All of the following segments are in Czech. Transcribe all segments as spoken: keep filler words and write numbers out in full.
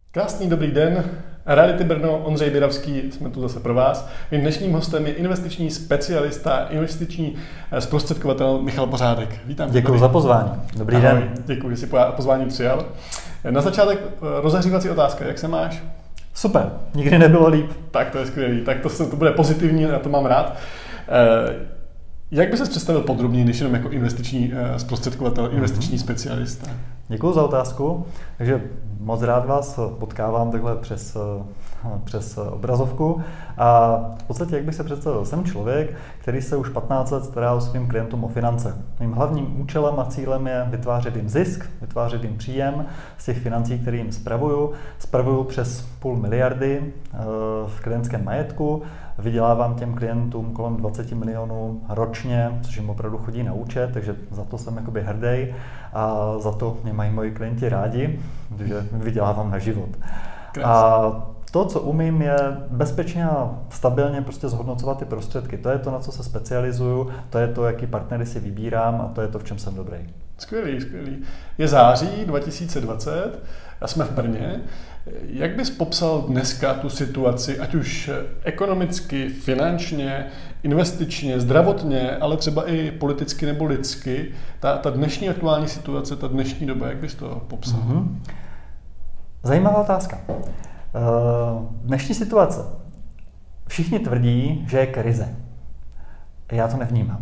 Krásný dobrý den, Reality Brno, Ondřej Biravský, jsme tu zase pro vás. Mým dnešním hostem je investiční specialista, investiční zprostředkovatel Michal Pořádek. Vítám. Děkuji za pozvání. Dobrý Ahoj, den. Děkuji, že jsi pozvání přijal. Na začátek rozehřívací otázka, jak se máš? Super, nikdy nebylo líp. Tak to je skvělý, tak to, se, to bude pozitivní, já to mám rád. Jak by ses představil podrobněji, než jenom jako investiční zprostředkovatel, investiční mm-hmm. specialista? Děkuji za otázku. Takže moc rád vás potkávám takhle přes, přes obrazovku. A v podstatě, jak bych se představil, jsem člověk, který se už patnáct let stará o svým klientům o finance. Mým hlavním účelem a cílem je vytvářet jim zisk, vytvářet jim příjem z těch financí, které jim spravuju. Spravuju přes půl miliardy v klientském majetku. Vydělávám těm klientům kolem dvacet milionů ročně, což jim opravdu chodí na účet, takže za to jsem jakoby hrdý a za to mě mají moji klienti rádi, protože vydělávám na život. Krásný. A to, co umím, je bezpečně a stabilně prostě zhodnocovat ty prostředky. To je to, na co se specializuju, to je to, jaký partnery si vybírám a to je to, v čem jsem dobrý. Skvělý, skvělý. Je září dva tisíce dvacet a jsme v Brně. Jak bys popsal dneska tu situaci, ať už ekonomicky, finančně, investičně, zdravotně, ale třeba i politicky nebo lidsky, ta, ta dnešní aktuální situace, ta dnešní doba, jak bys to popsal? Mm-hmm. Zajímavá otázka. Dnešní situace. Všichni tvrdí, že je krize. Já to nevnímám.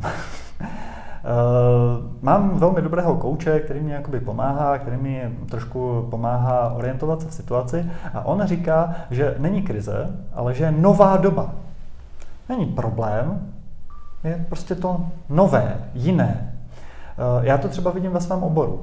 Mám velmi dobrého kouče, který mi jakoby pomáhá, který mi trošku pomáhá orientovat se v situaci a on říká, že není krize, ale že je nová doba. Není problém, je prostě to nové, jiné. Já to třeba vidím ve svém oboru.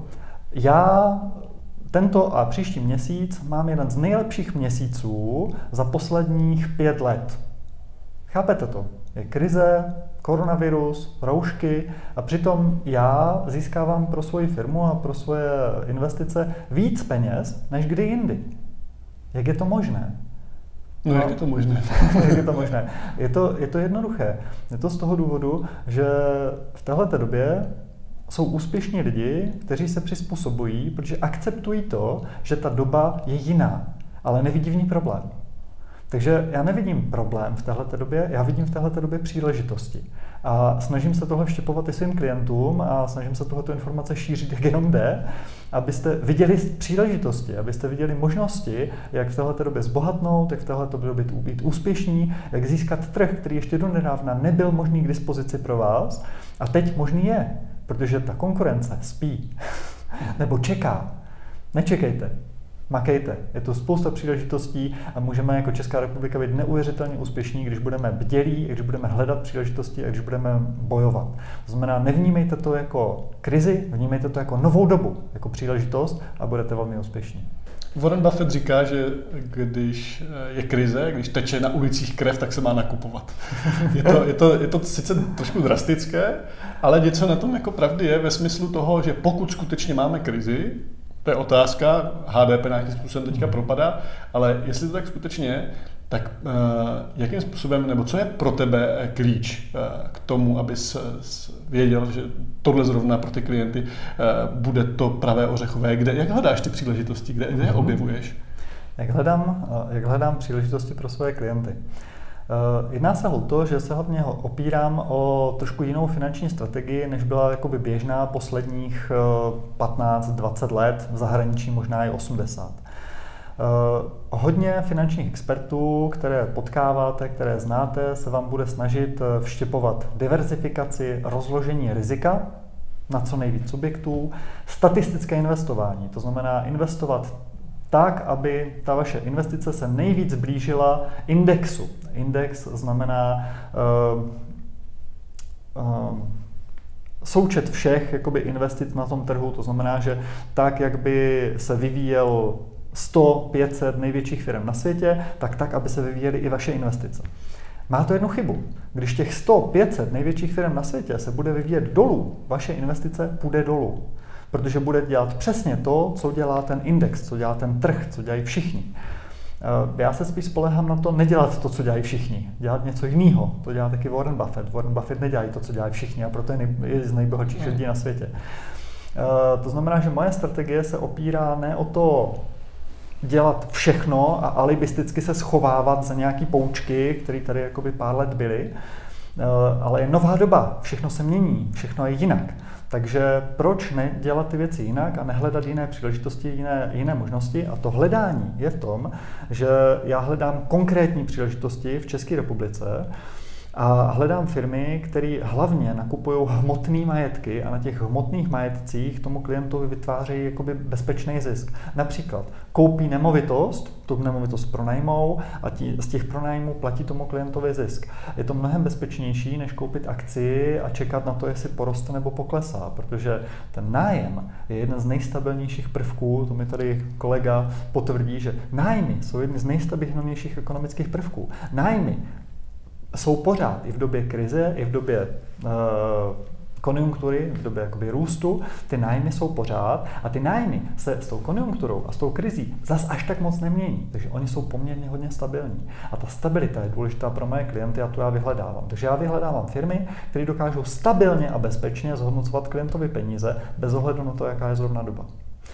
Já tento a příští měsíc mám jeden z nejlepších měsíců za posledních pět let. Chápete to? Je krize, koronavirus, roušky a přitom já získávám pro svoji firmu a pro svoje investice víc peněz než kdy jindy. Jak je to možné? No, no jak je to možné? Jak je to možné? Je to, je to jednoduché. Je to z toho důvodu, že v téhleté době jsou úspěšní lidi, kteří se přizpůsobují, protože akceptují to, že ta doba je jiná, ale nevidí v ní problém. Takže já nevidím problém v téhleté době, já vidím v téhleté době příležitosti. A snažím se tohle vštěpovat i svým klientům a snažím se tohleto informace šířit, jak jenom jde, abyste viděli příležitosti, abyste viděli možnosti, jak v téhleté době zbohatnout, jak v téhleté době být úspěšní, jak získat trh, který ještě donedávna nebyl možný k dispozici pro vás a teď možný je, protože ta konkurence spí nebo čeká. Nečekejte. Makejte. Je to spousta příležitostí a můžeme jako Česká republika být neuvěřitelně úspěšní, když budeme bdělí, když budeme hledat příležitosti a když budeme bojovat. To znamená, nevnímejte to jako krizi, vnímejte to jako novou dobu, jako příležitost a budete velmi úspěšní. Warren Buffett říká, že když je krize, když teče na ulicích krev, tak se má nakupovat. Je to, je to, je to sice trošku drastické, ale něco na tom jako pravdy je ve smyslu toho, že pokud skutečně máme krizi, to je otázka, H D P nějakým způsobem teďka propadá, ale jestli to tak skutečně je, tak uh, jakým způsobem, nebo co je pro tebe klíč uh, k tomu, abys věděl, že tohle zrovna pro ty klienty uh, bude to pravé ořechové, kde, jak hledáš ty příležitosti, kde, kde je objevuješ? Jak hledám, jak hledám příležitosti pro své klienty? Jedná se o to, že se hlavně opírám o trošku jinou finanční strategii, než byla jakoby běžná posledních patnáct dvacet let, v zahraničí možná i osmdesát. Hodně finančních expertů, které potkáváte, které znáte, se vám bude snažit vštěpovat diverzifikaci, rozložení rizika na co nejvíc subjektů, statistické investování, to znamená investovat tak, aby ta vaše investice se nejvíc blížila indexu. Index znamená uh, uh, součet všech jakoby investic na tom trhu, to znamená, že tak, jak by se vyvíjel sto pět set největších firm na světě, tak tak, aby se vyvíjely i vaše investice. Má to jednu chybu. Když těch sto pět set největších firm na světě se bude vyvíjet dolů, vaše investice půjde dolů. Protože bude dělat přesně to, co dělá ten index, co dělá ten trh, co dělají všichni. Já se spíš spolehám na to nedělat to, co dělají všichni, dělat něco jiného. To dělá taky Warren Buffett. Warren Buffett nedělají to, co dělají všichni a proto je, nej, je z nejbohatších lidí na světě. To znamená, že moje strategie se opírá ne o to dělat všechno a alibisticky se schovávat za nějaký poučky, které tady jakoby pár let byly. Ale je nová doba, všechno se mění, všechno je jinak. Takže proč nedělat ty věci jinak a nehledat jiné příležitosti, jiné, jiné možnosti? A to hledání je v tom, že já hledám konkrétní příležitosti v České republice a hledám firmy, které hlavně nakupují hmotné majetky a na těch hmotných majetcích tomu klientovi vytvářejí jakoby bezpečný zisk. Například koupí nemovitost, tu nemovitost pronajmou a tí, z těch pronájmů platí tomu klientovi zisk. Je to mnohem bezpečnější, než koupit akcii a čekat na to, jestli poroste nebo poklesá, protože ten nájem je jeden z nejstabilnějších prvků, to mi tady kolega potvrdí, že nájmy jsou jedny z nejstabilnějších ekonomických prvků. Nájmy jsou pořád i v době krize, i v době uh, konjunktury, v době jakoby růstu, ty nájmy jsou pořád a ty nájmy se s tou konjunkturou a s tou krizí zas až tak moc nemění, takže oni jsou poměrně hodně stabilní. A ta stabilita je důležitá pro moje klienty a tu já vyhledávám. Takže já vyhledávám firmy, které dokážou stabilně a bezpečně zhodnocovat klientovi peníze bez ohledu na to, jaká je zrovna doba.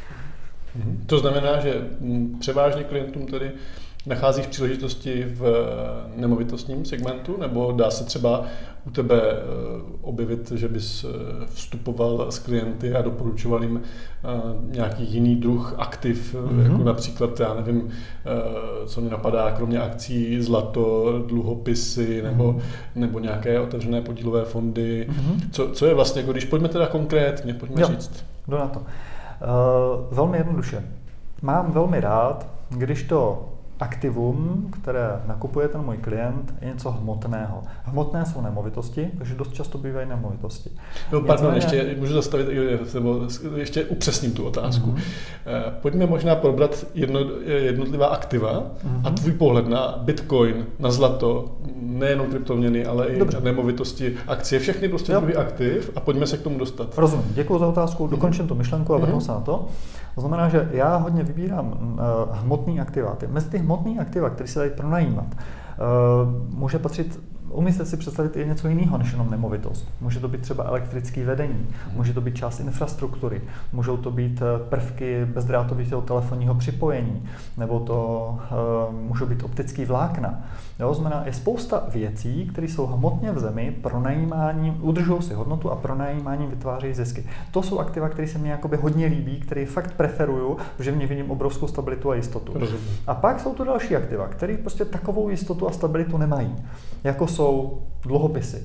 To znamená, že převážně klientům tedy nacházíš příležitosti v nemovitostním segmentu, nebo dá se třeba u tebe objevit, že bys vstupoval s klienty a doporučoval jim nějaký jiný druh aktiv, mm-hmm. jako například, já nevím, co mi napadá, kromě akcí, zlato, dluhopisy, nebo, mm-hmm. nebo nějaké otevřené podílové fondy. Mm-hmm. Co, co je vlastně, jako když pojďme teda konkrétně, pojďme jo, říct. Jdu na to. Uh, velmi jednoduše. Mám velmi rád, když to aktivum, které nakupuje ten můj klient, je něco hmotného. Hmotné jsou nemovitosti, takže dost často bývají nemovitosti. No, pardon, Nicméně... ještě můžu zastavit, nebo ještě upřesním tu otázku. Mm-hmm. Pojďme možná probrat jedno, jednotlivá aktiva mm-hmm. a tvůj pohled na Bitcoin, na zlato, nejenom kryptoměny, ale i Dobře. nemovitosti, akcie, všechny prostě druhy aktiv a pojďme se k tomu dostat. Rozumím, děkuji za otázku, dokončím tu myšlenku a vrhnu mm-hmm. se na to. To znamená, že já hodně vybírám uh, hmotný aktiva. Mezi ty hmotný aktiva, které se dají pronajímat, uh, může patřit, umíte si představit i něco jiného než jenom nemovitost. Může to být třeba elektrické vedení, může to být část infrastruktury, můžou to být prvky bezdrátového telefonního připojení, nebo to uh, můžou být optický vlákna. Jo, znamená, je spousta věcí, které jsou hmotně v zemi, pronajímáním, udržují si hodnotu a pronajímáním vytvářejí zisky. To jsou aktiva, které se mně jakoby hodně líbí, které fakt preferuju, protože v nich vidím obrovskou stabilitu a jistotu. Rozumím. A pak jsou tu další aktiva, které prostě takovou jistotu a stabilitu nemají, jako jsou dluhopisy.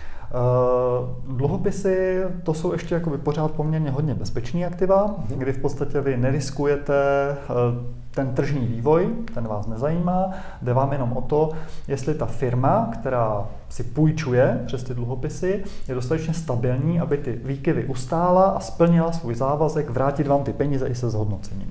Uh, dluhopisy, to jsou ještě jakoby pořád poměrně hodně bezpečný aktiva, kdy v podstatě vy neriskujete uh, ten tržní vývoj, ten vás nezajímá, jde vám jenom o to, jestli ta firma, která si půjčuje přes ty dluhopisy, je dostatečně stabilní, aby ty výkyvy ustála a splnila svůj závazek vrátit vám ty peníze i se zhodnocením.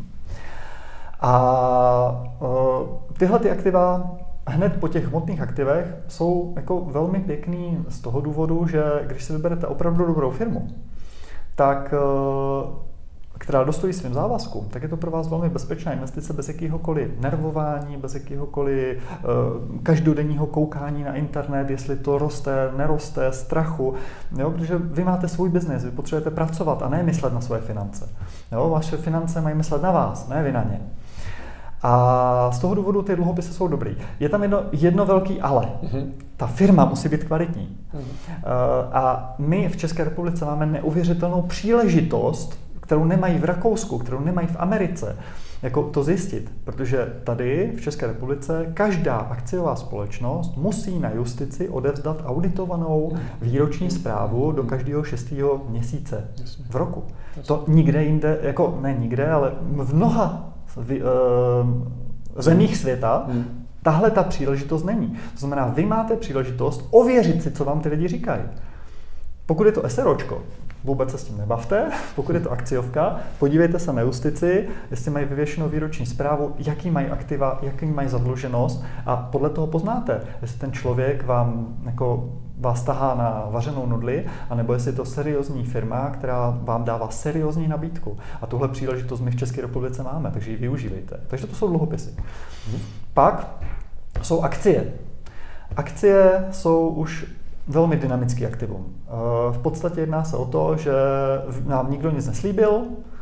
A uh, tyhle ty aktiva hned po těch hmotných aktivech jsou jako velmi pěkný z toho důvodu, že když si vyberete opravdu dobrou firmu, tak, která dostojí svým závazkům, tak je to pro vás velmi bezpečná investice bez jakéhokoliv nervování, bez jakéhokoliv každodenního koukání na internet, jestli to roste, neroste, strachu, jo, protože vy máte svůj biznes, vy potřebujete pracovat a ne myslet na svoje finance. Jo, vaše finance mají myslet na vás, ne vy na ně. A z toho důvodu ty dluhopisy jsou dobrý. Je tam jedno, jedno velký ale. Mm-hmm. Ta firma musí být kvalitní. Mm-hmm. A my v České republice máme neuvěřitelnou příležitost, kterou nemají v Rakousku, kterou nemají v Americe, jako to zjistit. Protože tady v České republice každá akciová společnost musí na justici odevzdat auditovanou výroční zprávu do každého šestého měsíce v roku. To nikde jinde, jako ne nikde, ale v mnoha v, uh, zemích světa hmm. tahle ta příležitost není. To znamená, vy máte příležitost ověřit si, co vám ty lidi říkají. Pokud je to SROčko, vůbec se s tím nebavte. Pokud je to akciovka, podívejte se na justici, jestli mají vyvěšenou výroční zprávu, jaký mají aktiva, jaký mají zadluženost a podle toho poznáte, jestli ten člověk vám jako vás tahá na vařenou nudli, anebo jestli je to seriózní firma, která vám dává seriózní nabídku. A tuhle příležitost my v České republice máme, takže ji využívejte. Takže to jsou dluhopisy. Hmm. Pak jsou akcie. Akcie jsou už velmi dynamický aktivum. V podstatě jedná se o to, že nám nikdo nic neslíbil,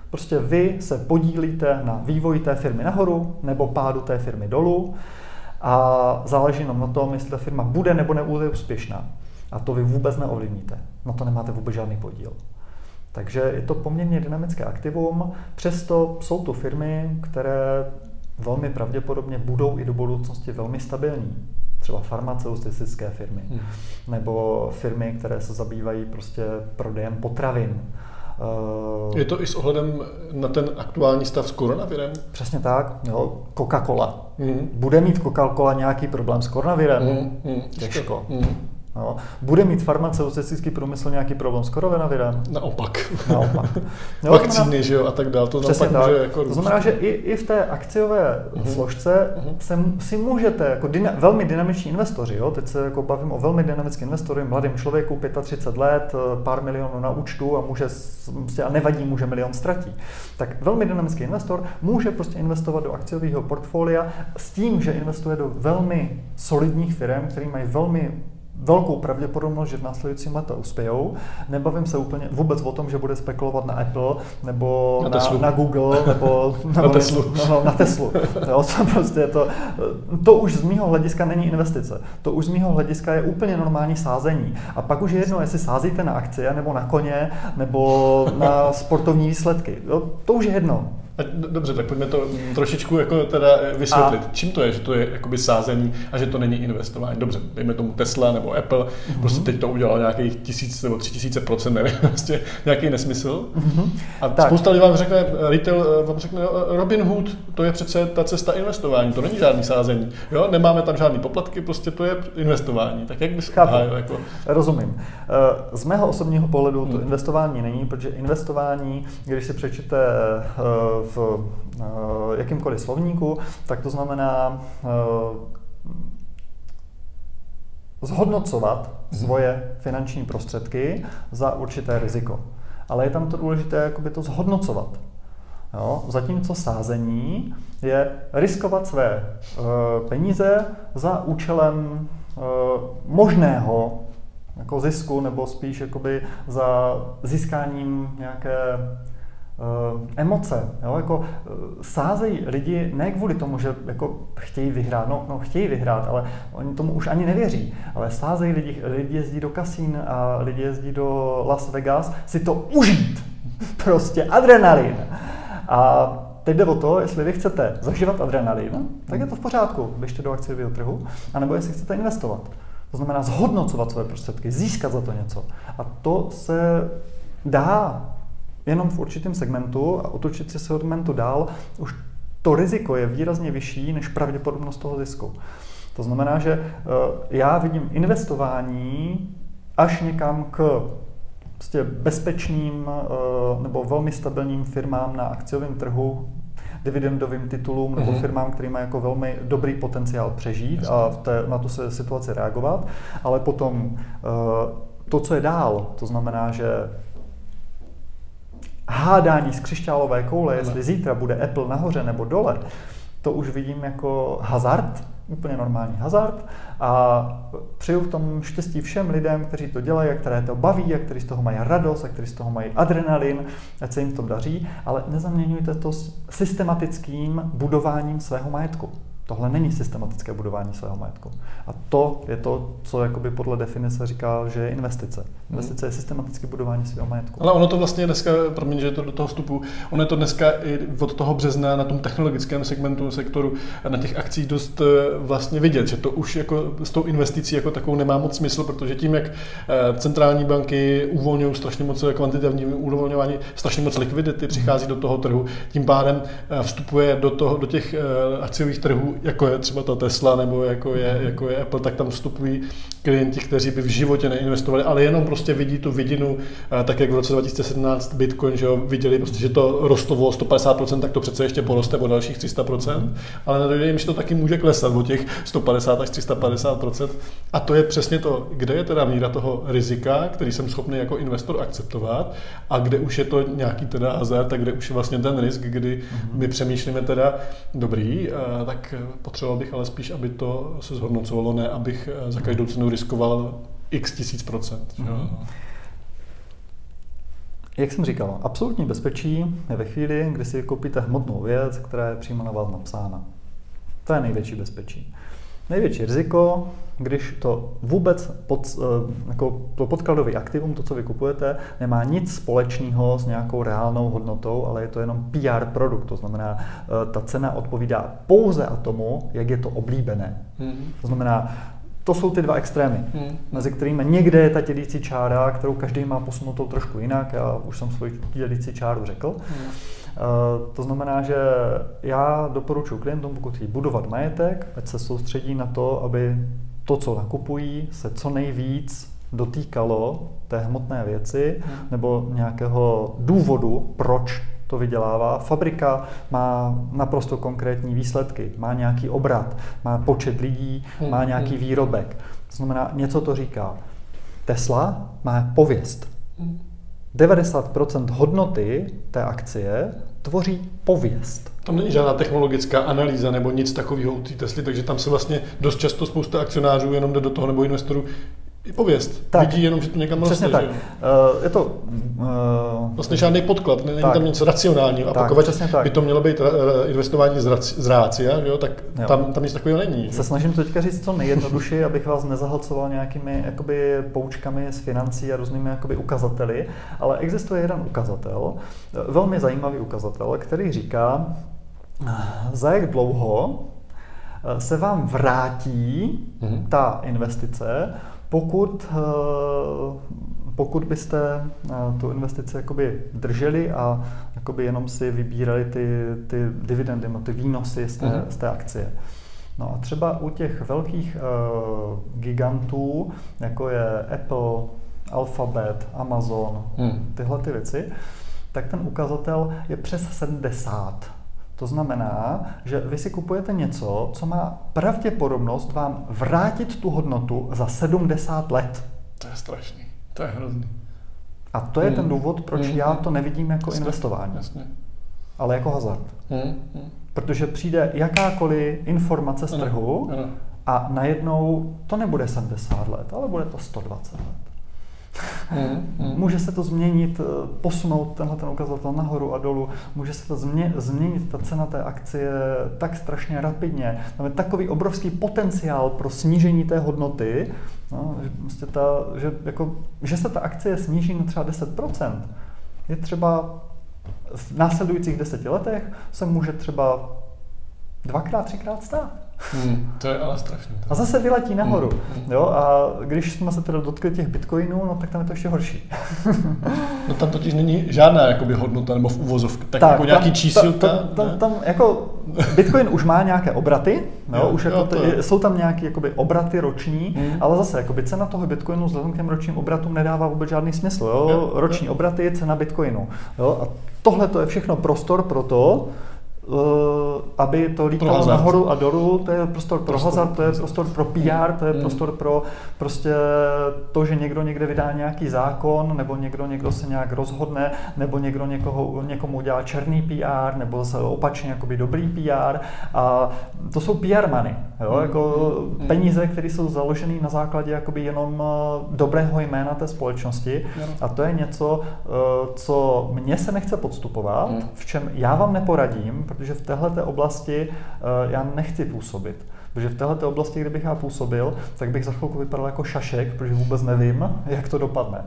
Prostě vy se podílíte na vývoji té firmy nahoru nebo pádu té firmy dolů a záleží jenom na tom, jestli ta firma bude nebo nebude úspěšná. A to vy vůbec neovlivníte. Na to nemáte vůbec žádný podíl. Takže je to poměrně dynamické aktivum, přesto jsou to firmy, které velmi pravděpodobně budou i do budoucnosti velmi stabilní. Třeba farmaceutické firmy, hmm. nebo firmy, které se zabývají prostě prodejem potravin. Je to i s ohledem na ten aktuální stav s koronavirem? Přesně tak. Jo. Coca-Cola. Hmm. Bude mít Coca-Cola nějaký problém s koronavirem? Hmm. Hmm. Těžko. Hmm. No. Bude mít farmaceutický průmysl nějaký problém s koronavirem? Naopak. Naopak. Jo, vakcíny, že jo, a tak dále. To přesně tak. Může jako to znamená, že i, i v té akciové uh-huh. složce uh-huh. se, si můžete, jako dyna, velmi dynamiční investoři, jo, teď se jako bavím o velmi dynamickém investory, mladým člověku, třicet pět let, pár milionů na účtu a může, a nevadí, může milion ztratí. Tak velmi dynamický investor může prostě investovat do akciového portfolia s tím, že investuje do velmi solidních firm, které mají velmi velkou pravděpodobnost, že v následujícím leta uspějou. Nebavím se úplně vůbec o tom, že bude spekulovat na Apple, nebo na, na, na Google, nebo, nebo na Teslu. No, no, na Teslu. Jo, to, prostě to, to už z mýho hlediska není investice. To už z mýho hlediska je úplně normální sázení. A pak už je jedno, jestli sázíte na akcie, nebo na koně, nebo na sportovní výsledky. Jo, to už je jedno. Dobře, tak pojďme to trošičku jako teda vysvětlit. A čím to je, že to je jakoby sázení a že to není investování? Dobře, dejme tomu Tesla nebo Apple, mm-hmm. prostě teď to udělalo nějakých tisíc nebo tři tisíce procent, nevím, prostě nějaký nesmysl. Mm-hmm. A tak. Spousta lidí vám řekne, retail vám řekne, Robinhood, to je přece ta cesta investování, to není žádný sázení. Jo? Nemáme tam žádný poplatky, prostě to je investování. Tak jak bys hájil? Jako... Rozumím. Z mého osobního pohledu to hmm. investování není, protože investování, když si přečtete v uh, jakýmkoliv slovníku, tak to znamená uh, zhodnocovat svoje finanční prostředky za určité riziko. Ale je tam to důležité jakoby to zhodnocovat. Jo? Zatímco sázení je riskovat své uh, peníze za účelem uh, možného jako zisku, nebo spíš jakoby za získáním nějaké Uh, emoce, jo, jako uh, sázejí lidi ne kvůli tomu, že jako chtějí vyhrát, no, no chtějí vyhrát, ale oni tomu už ani nevěří, ale sázejí lidi, lidi jezdí do kasín a lidi jezdí do Las Vegas si to užít, prostě adrenalin. A teď jde o to, jestli vy chcete zažívat adrenalin, tak je to v pořádku, běžte do akciového trhu, anebo jestli chcete investovat. To znamená zhodnocovat své prostředky, získat za to něco. A to se dá jenom v určitém segmentu a otočit si segmentu dál, už to riziko je výrazně vyšší než pravděpodobnost toho zisku. To znamená, že já vidím investování až někam k prostě bezpečným nebo velmi stabilním firmám na akciovém trhu, dividendovým titulům nebo firmám, které mají jako velmi dobrý potenciál přežít a v té, na tu se situaci reagovat, ale potom to, co je dál, to znamená, že hádání z křišťálové koule, jestli zítra bude Apple nahoře nebo dole, to už vidím jako hazard, úplně normální hazard a přeju v tom štěstí všem lidem, kteří to dělají, a které to baví, a kteří z toho mají radost, a kteří z toho mají adrenalin, ať se jim v tom daří, ale nezaměňujte to s systematickým budováním svého majetku. Tohle není systematické budování svého majetku. A to je to, co jakoby podle definice říká, že je investice. Investice je systematické budování svého majetku. Ale ono to vlastně dneska, promiň, že to do toho vstupu, ono je to dneska i od toho března na tom technologickém segmentu, sektoru, na těch akcích dost vlastně vidět, že to už jako s tou investicí jako takovou nemá moc smysl, protože tím, jak centrální banky uvolňují strašně moc kvantitativní uvolňování, strašně moc likvidity přichází do toho trhu, tím pádem vstupuje do, toho, do těch akciových trhů, jako je třeba ta Tesla nebo jako je, jako je Apple, tak tam vstupují klienti, kteří by v životě neinvestovali, ale jenom prostě vidí tu vidinu, tak jak v roce dva tisíce sedmnáct Bitcoin, že jo, viděli prostě, že to rostlo o sto padesát procent, tak to přece ještě poroste o dalších tři sta procent, ale nedojde jim, že to taky může klesat o těch sto padesát až tři sta padesát procent. A to je přesně to, kde je teda míra toho rizika, který jsem schopný jako investor akceptovat, a kde už je to nějaký teda hazard, tak kde už je vlastně ten risk, kdy my přemýšlíme teda dobrý, tak potřeboval bych ale spíš, aby to se zhodnocovalo, ne abych za každou cenu riskoval x tisíc procent. Mm-hmm. Jak jsem říkal, absolutní bezpečí je ve chvíli, kdy si koupíte hmotnou věc, která je přímo na vás napsána. To je největší bezpečí. Největší riziko, když to vůbec pod, jako to podkladový aktivum, to, co vy kupujete, nemá nic společného s nějakou reálnou hodnotou, ale je to jenom P R produkt. To znamená, ta cena odpovídá pouze a tomu, jak je to oblíbené. Hmm. To znamená, to jsou ty dva extrémy, hmm. mezi kterými někde je ta dělící čára, kterou každý má posunutou trošku jinak. Já už jsem svoji dělící čáru řekl. Hmm. Uh, to znamená, že já doporučuji klientům, pokud chtějí budovat majetek, ať se soustředí na to, aby to, co nakupují, se co nejvíc dotýkalo té hmotné věci hmm. nebo nějakého důvodu, proč to vydělává. Fabrika má naprosto konkrétní výsledky, má nějaký obrat, má počet lidí, hmm. má nějaký výrobek. To znamená, něco to říká. Tesla má pověst. Hmm. devadesát procent hodnoty té akcie tvoří pověst. Tam není žádná technologická analýza nebo nic takového u té Tesly, takže tam se vlastně dost často spousta akcionářů jenom jde do toho nebo investorů i pověst. Tak, vidí jenom, že to někam roste. Přesně tak. Uh, je to... Uh, vlastně žádný podklad, není tak, tam nic racionálního. A tak, pokud by to mělo být investování z rácia, jo, tak tam, tam nic takového není. Se snažím to teďka říct co nejjednodušeji, abych vás nezahlcoval nějakými jakoby, poučkami z financí a různými jakoby, ukazateli, ale existuje jeden ukazatel, velmi zajímavý ukazatel, který říká, za jak dlouho se vám vrátí mm-hmm. ta investice, pokud, pokud byste tu investici jakoby drželi a jakoby jenom si vybírali ty, ty dividendy, ty výnosy z té, mm. z té akcie. No a třeba u těch velkých uh, gigantů, jako je Apple, Alphabet, Amazon, mm. tyhle ty věci, tak ten ukazatel je přes sedmdesát. To znamená, že vy si kupujete něco, co má pravděpodobnost vám vrátit tu hodnotu za sedmdesát let. To je strašný, to je hrozný. A to je mm. ten důvod, proč mm. já to nevidím jako jasně, investování, jasně. ale jako hazard. Mm. Mm. Protože přijde jakákoliv informace z trhu ano, ano. a najednou to nebude sedmdesát let, ale bude to sto dvacet let. Mm, mm. Může se to změnit, posunout tenhle ten ukazatel nahoru a dolů, může se to změ, změnit ta cena té akcie tak strašně rapidně. Tam je takový obrovský potenciál pro snížení té hodnoty, no, že, prostě ta, že, jako, že se ta akcie sníží na třeba deset procent. Je třeba v následujících deseti letech se může třeba dvakrát, třikrát stát. Hmm, to je ale strašné. A zase vyletí nahoru. Hmm. Jo, a když jsme se teda dotkli těch bitcoinů, no tak tam je to ještě horší. No tam totiž není žádná jakoby hodnota nebo v uvozovkách, tak, tak jako tam, nějaký čísilka. Ta, ta, ta, tam jako bitcoin už má nějaké obraty, jo, jo, už jako jo, ty, jsou tam nějaké jakoby obraty roční, hmm. ale zase jakoby cena toho bitcoinu vzhledem k těm ročním obratům nedává vůbec žádný smysl. Jo? Jo, roční jo. obraty, cena bitcoinu. Jo? A tohle to je všechno prostor pro to, aby to lítalo nahoru a dolů, to je prostor pro prostor, hazard, to je prostor pro P R, to je mm. prostor pro prostě to, že někdo někde vydá nějaký zákon, nebo někdo někdo se nějak rozhodne, nebo někdo někoho, někomu udělá černý P R, nebo zase opačně jakoby dobrý P R. A to jsou P R money, jo? Mm. Jako mm. peníze, které jsou založené na základě jakoby jenom dobrého jména té společnosti. Mm. A to je něco, co mně se nechce podstupovat, mm. v čem já vám neporadím, protože v téhleté oblasti uh, já nechci působit. Protože v téhleté oblasti, kdybych já působil, tak bych za chvilku vypadal jako šašek, protože vůbec nevím, jak to dopadne.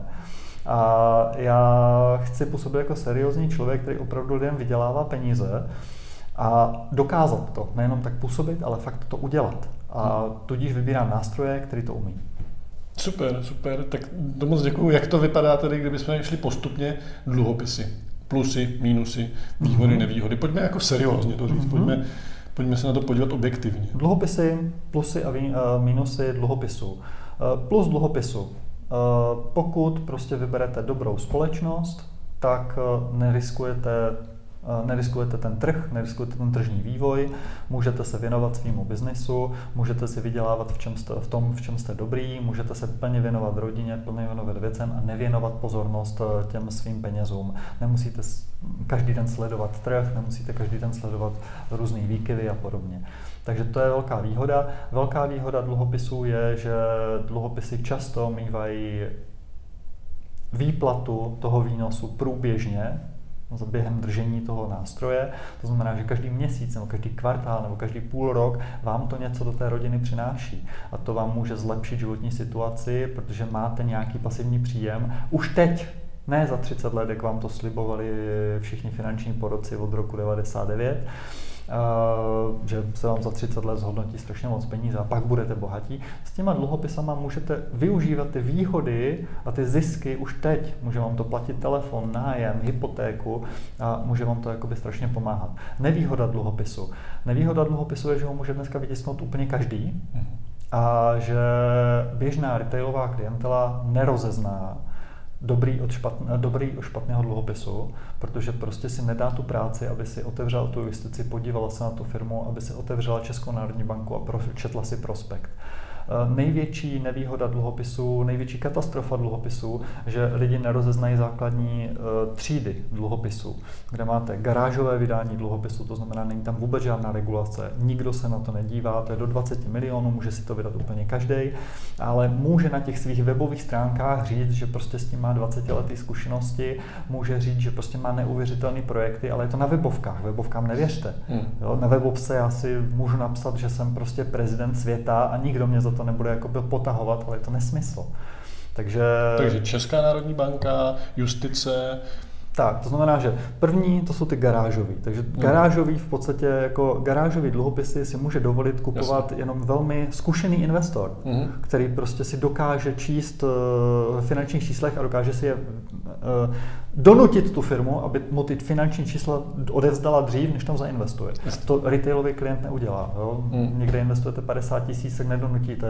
A já chci působit jako seriózní člověk, který opravdu lidem vydělává peníze a dokázat to. Nejenom tak působit, ale fakt to udělat. A tudíž vybírám nástroje, který to umí. Super, super. Tak to moc děkuju. Jak to vypadá tedy, kdybychom šli postupně dluhopisy? Plusy, mínusy, výhody, mm-hmm. nevýhody. Pojďme jako seriózně to říct, mm-hmm. pojďme, pojďme se na to podívat objektivně. Dluhopisy, plusy a vý, uh, mínusy dluhopisů. Uh, plus dluhopisu. Uh, pokud prostě vyberete dobrou společnost, tak uh, neriskujete Neriskujete ten trh, neriskujete ten tržní vývoj, můžete se věnovat svýmu biznesu, můžete si vydělávat v, čem jste, v tom, v čem jste dobrý, můžete se plně věnovat rodině, plně věnovat věcem a nevěnovat pozornost těm svým penězům. Nemusíte každý den sledovat trh, nemusíte každý den sledovat různý výkyvy a podobně. Takže to je velká výhoda. Velká výhoda dluhopisů je, že dluhopisy často mívají výplatu toho výnosu průběžně během držení toho nástroje. To znamená, že každý měsíc nebo každý kvartál nebo každý půl rok vám to něco do té rodiny přináší. A to vám může zlepšit životní situaci, protože máte nějaký pasivní příjem. Už teď, ne za třicet let, jak vám to slibovali všichni finanční porodci od roku devadesát devět, Uh, že se vám za třicet let zhodnotí strašně moc peníze a pak budete bohatí. S těma dluhopisama můžete využívat ty výhody a ty zisky už teď. Může vám to platit telefon, nájem, hypotéku a může vám to jakoby strašně pomáhat. Nevýhoda dluhopisu. Nevýhoda dluhopisu je, že ho může dneska vytisknout úplně každý a že běžná retailová klientela nerozezná dobrý od, špatn- dobrý od špatného dluhopisu, protože prostě si nedá tu práci, aby si otevřela tu justici, podívala se na tu firmu, aby si otevřela Českou národní banku a četla si prospekt. Největší nevýhoda dluhopisu, největší katastrofa dluhopisu, že lidi nerozeznají základní třídy dluhopisu, kde máte garážové vydání dluhopisu, to znamená, není tam vůbec žádná regulace, nikdo se na to nedívá, to je do dvacet milionů, může si to vydat úplně každý, ale může na těch svých webových stránkách říct, že prostě s tím má dvacetileté zkušenosti, může říct, že prostě má neuvěřitelné projekty, ale je to na webovkách, webovkám nevěřte. Hmm. Jo, na webovce já si můžu napsat, že jsem prostě prezident světa a nikdo mě za to nebude jakoby potahovat, ale je to nesmysl. Takže... Takže Česká národní banka, justice... Tak, to znamená, že první to jsou ty garážový. Takže hmm. garážový v podstatě jako garážový dluhopisy si může dovolit kupovat Jasně. jenom velmi zkušený investor, hmm. který prostě si dokáže číst v finančních číslech a dokáže si je uh, donutit tu firmu, aby mu ty finanční čísla odevzdala dřív, než tam zainvestuje. Jasně. To retailový klient neudělá. Jo? Hmm. Někde investujete padesát tisíc, tak nedonutíte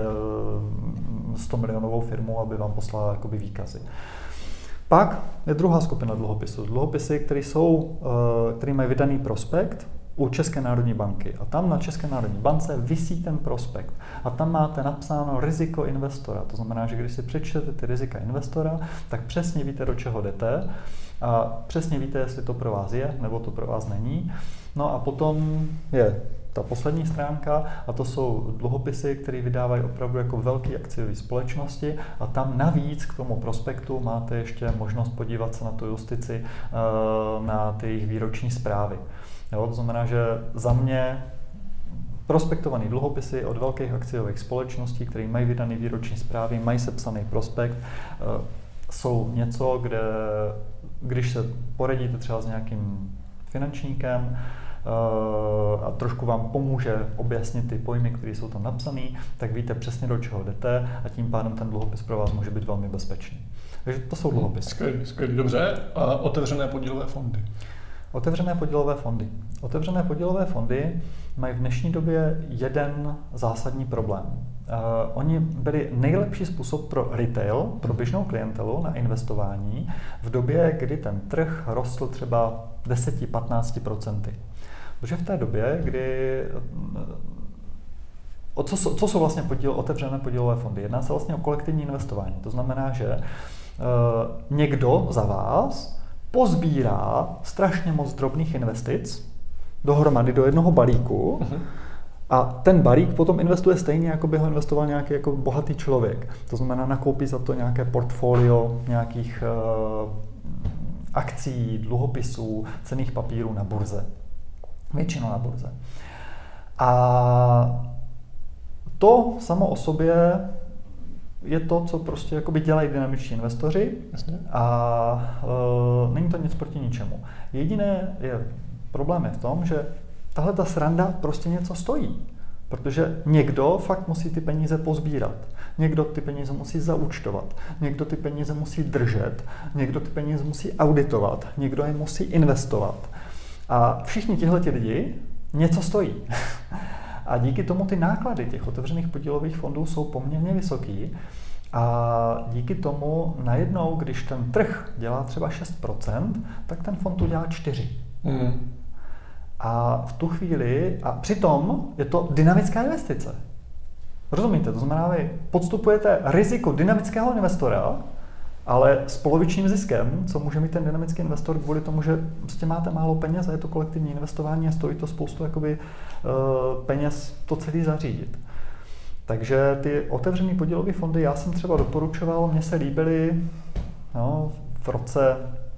sto milionovou firmu, aby vám poslala jakoby výkazy. Pak je druhá skupina dluhopisů. Dluhopisy, které jsou, které mají vydaný prospekt u České národní banky. A tam na České národní bance visí ten prospekt. A tam máte napsáno riziko investora. To znamená, že když si přečtete ty rizika investora, tak přesně víte, do čeho jdete. A přesně víte, jestli to pro vás je, nebo to pro vás není. No a potom je ta poslední stránka a to jsou dluhopisy, které vydávají opravdu jako velké akciové společnosti a tam navíc k tomu prospektu máte ještě možnost podívat se na tu justici, na ty jejich výroční zprávy. Jo, to znamená, že za mě prospektované dluhopisy od velkých akciových společností, které mají vydané výroční zprávy, mají sepsaný prospekt, jsou něco, kde když se poradíte třeba s nějakým finančníkem, a trošku vám pomůže objasnit ty pojmy, které jsou tam napsané, tak víte přesně, do čeho jdete a tím pádem ten dluhopis pro vás může být velmi bezpečný. Takže to jsou dluhopisy. Skvělý, skvělý, dobře. A otevřené podílové fondy? Otevřené podílové fondy. Otevřené podílové fondy mají v dnešní době jeden zásadní problém. Uh, oni byli nejlepší způsob pro retail, pro běžnou klientelu na investování v době, kdy ten trh rostl třeba deset až patnáct procent. Protože v té době, kdy... O co, co jsou vlastně podíl, otevřené podílové fondy? Jedná se vlastně o kolektivní investování. To znamená, že uh, někdo za vás pozbírá strašně moc drobných investic dohromady do jednoho balíku uh-huh. a ten balík potom investuje stejně, jako by ho investoval nějaký jako bohatý člověk. To znamená, nakoupí za to nějaké portfolio nějakých uh, akcí, dluhopisů, cenných papírů na burze. Většinou na burze. A to samo o sobě je to, co prostě jakoby dělají dynamičtí investoři. Jasně. A e, není to nic proti ničemu. Jediné je, problém je v tom, že tahle ta sranda prostě něco stojí. Protože někdo fakt musí ty peníze pozbírat. Někdo ty peníze musí zaúčtovat. Někdo ty peníze musí držet. Někdo ty peníze musí auditovat. Někdo je musí investovat. A všichni tihleti lidi něco stojí. A díky tomu ty náklady těch otevřených podílových fondů jsou poměrně vysoký. A díky tomu najednou, když ten trh dělá třeba šest procent, tak ten fond udělá čtyři procenta. Mm. A v tu chvíli, a přitom je to dynamická investice. Rozumíte? To znamená, vy podstupujete riziko dynamického investora, ale s polovičním ziskem, co může mít ten dynamický investor kvůli tomu, že prostě máte málo peněz a je to kolektivní investování a stojí to spoustu jakoby, uh, peněz to celý zařídit. Takže ty otevřené podílové fondy já jsem třeba doporučoval, mně se líbily jo, v roce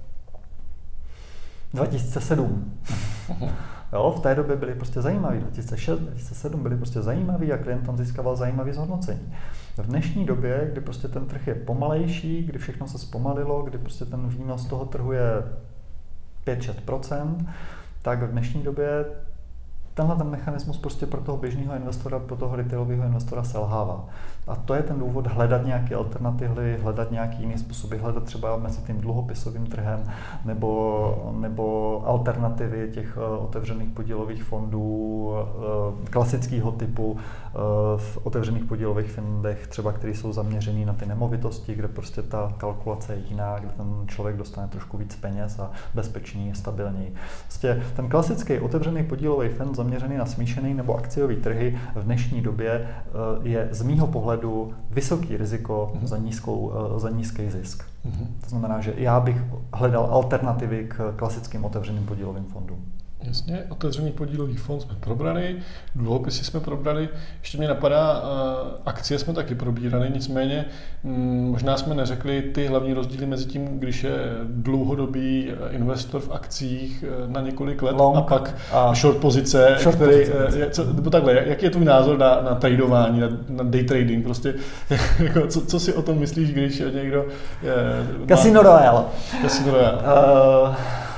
dva tisíce sedm. Jo, v té době byly prostě zajímavý, dva tisíce šest, dva tisíce sedm byly prostě zajímavý a klient tam získával zajímavý zhodnocení. V dnešní době, kdy prostě ten trh je pomalejší, kdy všechno se zpomalilo, kdy prostě ten výnos toho trhu je pět až šest procent, tak v dnešní době tenhle ten mechanismus prostě pro toho běžného investora, pro toho retailového investora selhává. A to je ten důvod hledat nějaké alternativy, hledat nějaký jiný způsoby, hledat třeba mezi tím dluhopisovým trhem nebo, nebo alternativy těch uh, otevřených podílových fondů uh, klasického typu uh, v otevřených podílových fondech, třeba který jsou zaměřený na ty nemovitosti, kde prostě ta kalkulace je jiná, kde ten člověk dostane trošku víc peněz a bezpečněji, stabilněji. Prostě ten klasický otevřený podílový fond zaměřený na smíšený nebo akciový trhy v dnešní době uh, je z mýho pohledu vysoký riziko mm-hmm. za, nízkou, za nízký zisk. Mm-hmm. To znamená, že já bych hledal alternativy k klasickým otevřeným podílovým fondům. Jasně, otevřený podílový fond jsme probrali, dluhopisy jsme probrali, ještě mě napadá, akcie jsme taky probírali, nicméně možná jsme neřekli ty hlavní rozdíly mezi tím, když je dlouhodobý investor v akcích na několik let Long a pak a short pozice, short který, pozice. Co, nebo takhle, jaký je tvůj názor na, na tradování, na, na day trading, prostě, jako, co, co si o tom myslíš, když někdo... Je, Casino Royale. Casino Royale. Uh,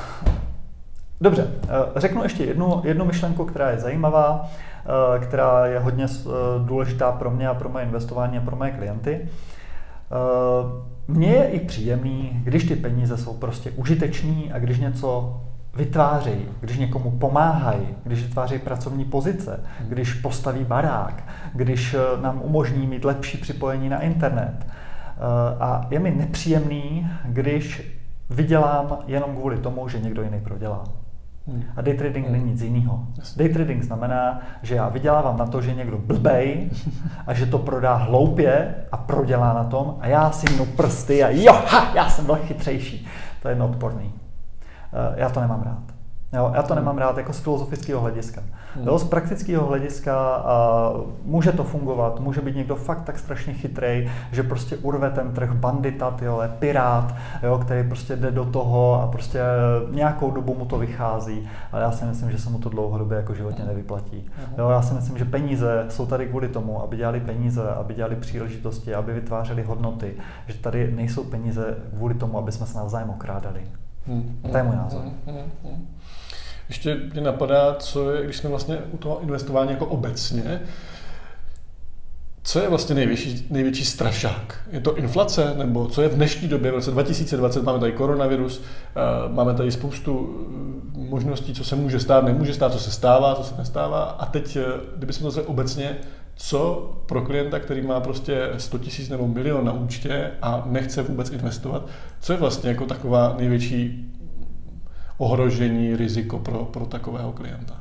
Dobře, řeknu ještě jednu, jednu myšlenku, která je zajímavá, která je hodně důležitá pro mě a pro moje investování a pro moje klienty. Mně je i příjemný, když ty peníze jsou prostě užitečný a když něco vytvářejí, když někomu pomáhají, když vytvářejí pracovní pozice, když postaví barák, když nám umožní mít lepší připojení na internet. A je mi nepříjemný, když vydělám jenom kvůli tomu, že někdo jiný prodělá. A day trading není nic jiného. Day trading znamená, že já vydělávám na to, že někdo blbej a že to prodá hloupě a prodělá na tom a já si mnu prsty a jo, ha, já jsem byl chytřejší. To je neodporný. Já to nemám rád. Jo, já to nemám rád jako z filozofického hlediska. Hmm. Jo, z praktického hlediska a může to fungovat, může být někdo fakt tak strašně chytrej, že prostě urve ten trh, bandita, tyhle, pirát, jo, který prostě jde do toho a prostě nějakou dobu mu to vychází, ale já si myslím, že se mu to dlouhodobě jako životně nevyplatí. Jo, já si myslím, že peníze jsou tady kvůli tomu, aby dělali peníze, aby dělali příležitosti, aby vytvářeli hodnoty, že tady nejsou peníze kvůli tomu, aby jsme se navzájem okrádali. Hmm. To je můj názor. Hmm. Hmm. Ještě mě napadá, co je, když jsme vlastně u toho investování jako obecně, co je vlastně největší, největší strašák? Je to inflace? Nebo co je v dnešní době, v roce dva tisíce dvacet, máme tady koronavirus, máme tady spoustu možností, co se může stát, nemůže stát, co se stává, co se nestává. A teď, kdybychom to vzali obecně, co pro klienta, který má prostě sto tisíc nebo milion na účtě a nechce vůbec investovat, co je vlastně jako taková největší ohrožení, riziko pro, pro takového klienta?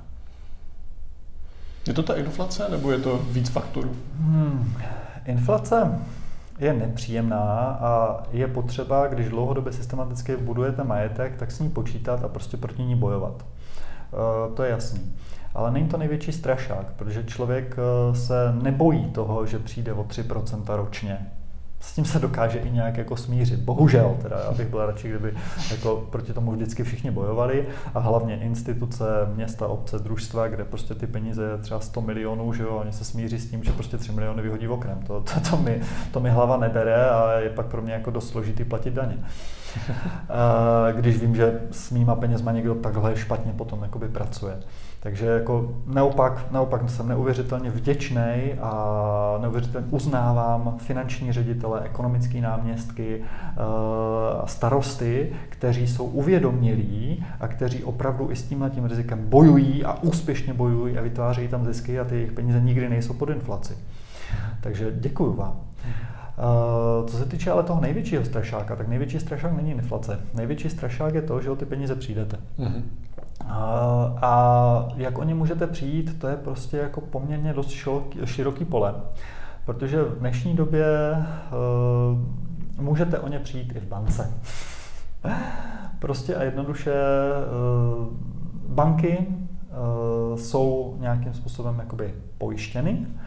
Je to ta inflace, nebo je to víc faktorů? Hmm. Inflace je nepříjemná a je potřeba, když dlouhodobě systematicky budujete majetek, tak s ní počítat a prostě proti ní bojovat. Uh, to je jasný. Ale není to největší strašák, protože člověk se nebojí toho, že přijde o tři procenta ročně. S tím se dokáže i nějak jako smířit. Bohužel, teda já bych byl radši, kdyby jako proti tomu vždycky všichni bojovali a hlavně instituce, města, obce, družstva, kde prostě ty peníze třeba sto milionů, že jo, oni se smíří s tím, že prostě tři miliony vyhodí oknem. To, to, to, mi, to mi hlava nebere a je pak pro mě jako dost složitý platit daně. Když vím, že s mýma penězma někdo takhle špatně potom jakoby pracuje. Takže jako naopak, naopak jsem neuvěřitelně vděčný a neuvěřitelně uznávám finanční ředitele, ekonomické náměstky a starosty, kteří jsou uvědomělí a kteří opravdu i s tímhletím rizikem bojují a úspěšně bojují a vytvářejí tam zisky a ty jejich peníze nikdy nejsou pod inflaci. Takže děkuju vám. Uh, co se týče ale toho největšího strašáka, tak největší strašák není inflace. Největší strašák je to, že o ty peníze přijdete. Mm-hmm. Uh, a jak o ně můžete přijít, to je prostě jako poměrně dost široký, široký pole. Protože v dnešní době uh, můžete o ně přijít i v bance. Prostě a jednoduše uh, banky uh, jsou nějakým způsobem jakoby pojištěny.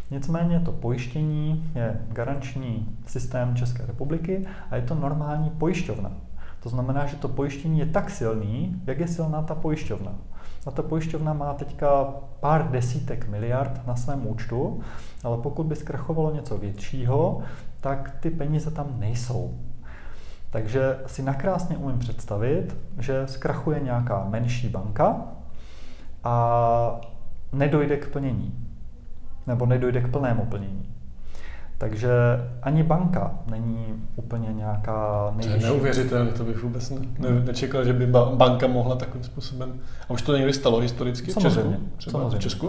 Nicméně to pojištění je garanční systém České republiky a je to normální pojišťovna. To znamená, že to pojištění je tak silný, jak je silná ta pojišťovna. A ta pojišťovna má teďka pár desítek miliard na svém účtu, ale pokud by zkrachovalo něco většího, tak ty peníze tam nejsou. Takže si nakrásně umím představit, že zkrachuje nějaká menší banka a nedojde k plnění. Nebo nedojde k plnému plnění. Takže ani banka není úplně nějaká nejvyšší. To je neuvěřitelné, to bych vůbec ne, ne, nečekal, že by banka mohla takovým způsobem. A už to někdy stalo historicky v Česku? Třeba samozřejmě. v Česku?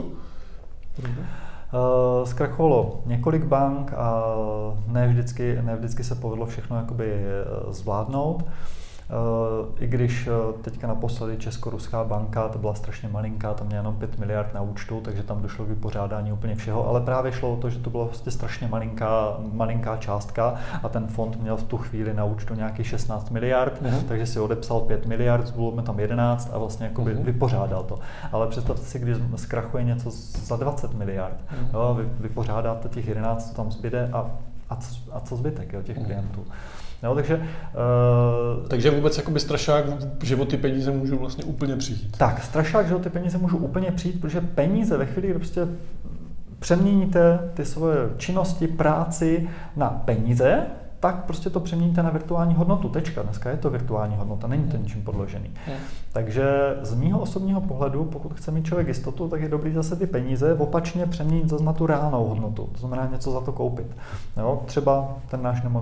Uh, zkrachovalo několik bank a ne vždycky, ne vždycky se povedlo všechno jakoby zvládnout. Uh, I když teďka naposledy Česko-ruská banka, to byla strašně malinká, tam měla jenom pět miliard na účtu, takže tam došlo k vypořádání úplně všeho, ale právě šlo o to, že to byla vlastně strašně malinká, malinká částka a ten fond měl v tu chvíli na účtu nějakých šestnáct miliard, uh-huh. takže si odepsal pět miliard, zbylo tam jedenáct a vlastně jakoby uh-huh. vypořádal to. Ale představte si, když zkrachuje něco za dvacet miliard, uh-huh. jo, vy, vypořádáte těch jedenáct, co tam zbyde a, a, co, a co zbytek jo, těch uh-huh. klientů. No, takže, uh, takže vůbec jakoby strašák, že o ty peníze můžou vlastně úplně přijít. Tak, strašák, že o ty peníze můžou úplně přijít, protože peníze ve chvíli, kdy prostě přeměníte ty svoje činnosti, práci na peníze, tak prostě to přeměníte na virtuální hodnotu. Tečka. Dneska je to virtuální hodnota, není to ničím podložený. Hmm. Takže z mýho osobního pohledu, pokud chce mít člověk jistotu, tak je dobrý zase ty peníze opačně přeměnit zase na tu reálnou hodnotu. To znamená něco za to koupit. Jo? Třeba ten náš nemo,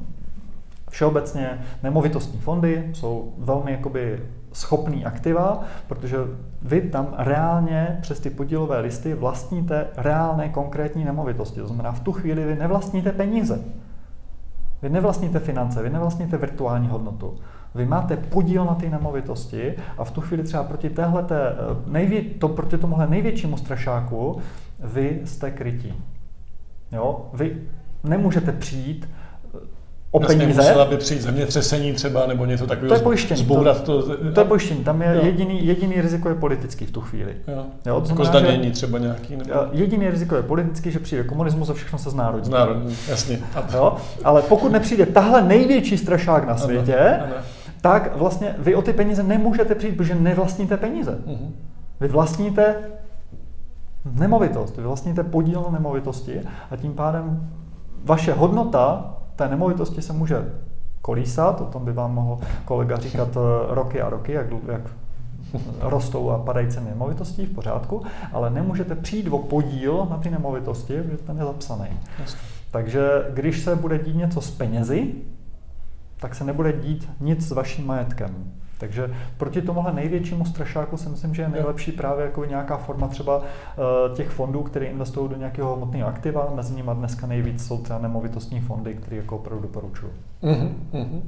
všeobecně nemovitostní fondy jsou velmi jakoby schopný aktiva, protože vy tam reálně přes ty podílové listy vlastníte reálné konkrétní nemovitosti. To znamená, v tu chvíli vy nevlastníte peníze. Vy nevlastníte finance, vy nevlastníte virtuální hodnotu. Vy máte podíl na té nemovitosti a v tu chvíli třeba proti téhleté, nejvě, to, proti tomuhle největšímu strašáku vy jste krytí. Jo? Vy nemůžete přijít o Jasně, peníze. Musela by přijít zemětřesení třeba nebo něco takového. To je pojištění. Zbourat to, to, to je pojištění. Tam je jediný, jediný riziko je politický v tu chvíli. Jo. Jo, jako zdanění třeba nějaký. Nebo... Jediný riziko je politický, že přijde komunismus a všechno se znárodní. Znárodní, jasně. Jo? Ale pokud nepřijde tahle největší strašák na světě, ano, ano. tak vlastně vy o ty peníze nemůžete přijít, protože nevlastníte peníze. Uh-huh. Vy vlastníte nemovitost, vy vlastníte podíl na nemovitosti a tím pádem vaše hodnota té nemovitosti se může kolísat, o tom by vám mohl kolega říkat roky a roky, jak, jak rostou a padají ceny nemovitostí, v pořádku, ale nemůžete přijít o podíl na ty nemovitosti, protože ten je zapsaný. Jasně. Takže když se bude dít něco s penězi, tak se nebude dít nic s vaším majetkem. Takže proti tomuhle největšímu strašáku si myslím, že je nejlepší právě jako nějaká forma třeba uh, těch fondů, které investují do nějakého hmotného aktiva. Mezi nimi dneska nejvíc jsou třeba nemovitostní fondy, které jako opravdu doporučuju. Uh-huh, uh-huh.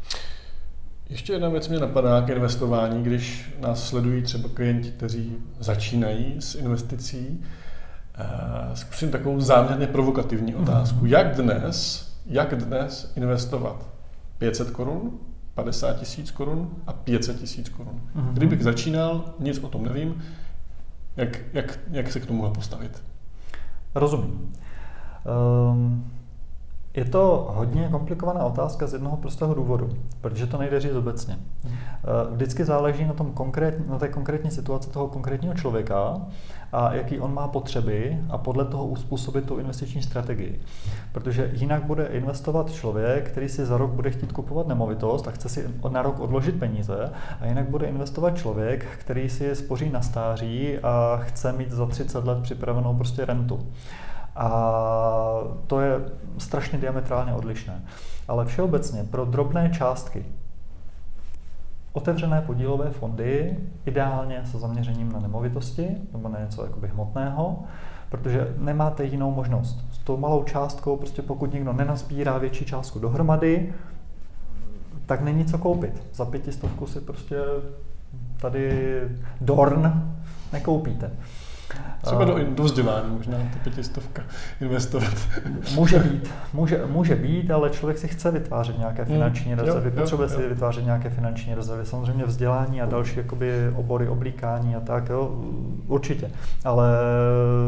Ještě jedna věc mě napadá k investování, když nás sledují třeba klienti, kteří začínají s investicí. Uh, zkusím takovou záměrně provokativní otázku. Uh-huh. Jak dnes, jak dnes investovat pět set korun? padesát tisíc korun a pět set tisíc korun. Uh-huh. Kdybych začínal, nic o tom nevím, jak, jak, jak se k tomu postavit? Rozumím. Um, je to hodně komplikovaná otázka z jednoho prostého důvodu, protože to nejde říct obecně. Uh, vždycky záleží na, tom konkrétní, na té konkrétní situaci toho konkrétního člověka a jaký on má potřeby a podle toho uspůsobit tu investiční strategii. Protože jinak bude investovat člověk, který si za rok bude chtít kupovat nemovitost a chce si na rok odložit peníze, a jinak bude investovat člověk, který si spoří na stáří a chce mít za třicet let připravenou prostě rentu. A to je strašně diametrálně odlišné. Ale všeobecně pro drobné částky otevřené podílové fondy, ideálně se zaměřením na nemovitosti nebo na něco jakoby hmotného, protože nemáte jinou možnost. S tou malou částkou, prostě pokud někdo nenazbírá větší částku dohromady, tak není co koupit. Za pětistovku si prostě tady dorn nekoupíte. Třeba do, do vzdělání možná ta pětistovka investovat. Může být, může, může být, ale člověk si chce vytvářet nějaké finanční mm, rezervy, jo, potřebuje jo, si jo. vytvářet nějaké finanční rezervy. Samozřejmě vzdělání a další jakoby obory, oblíkání a tak, jo, určitě. Ale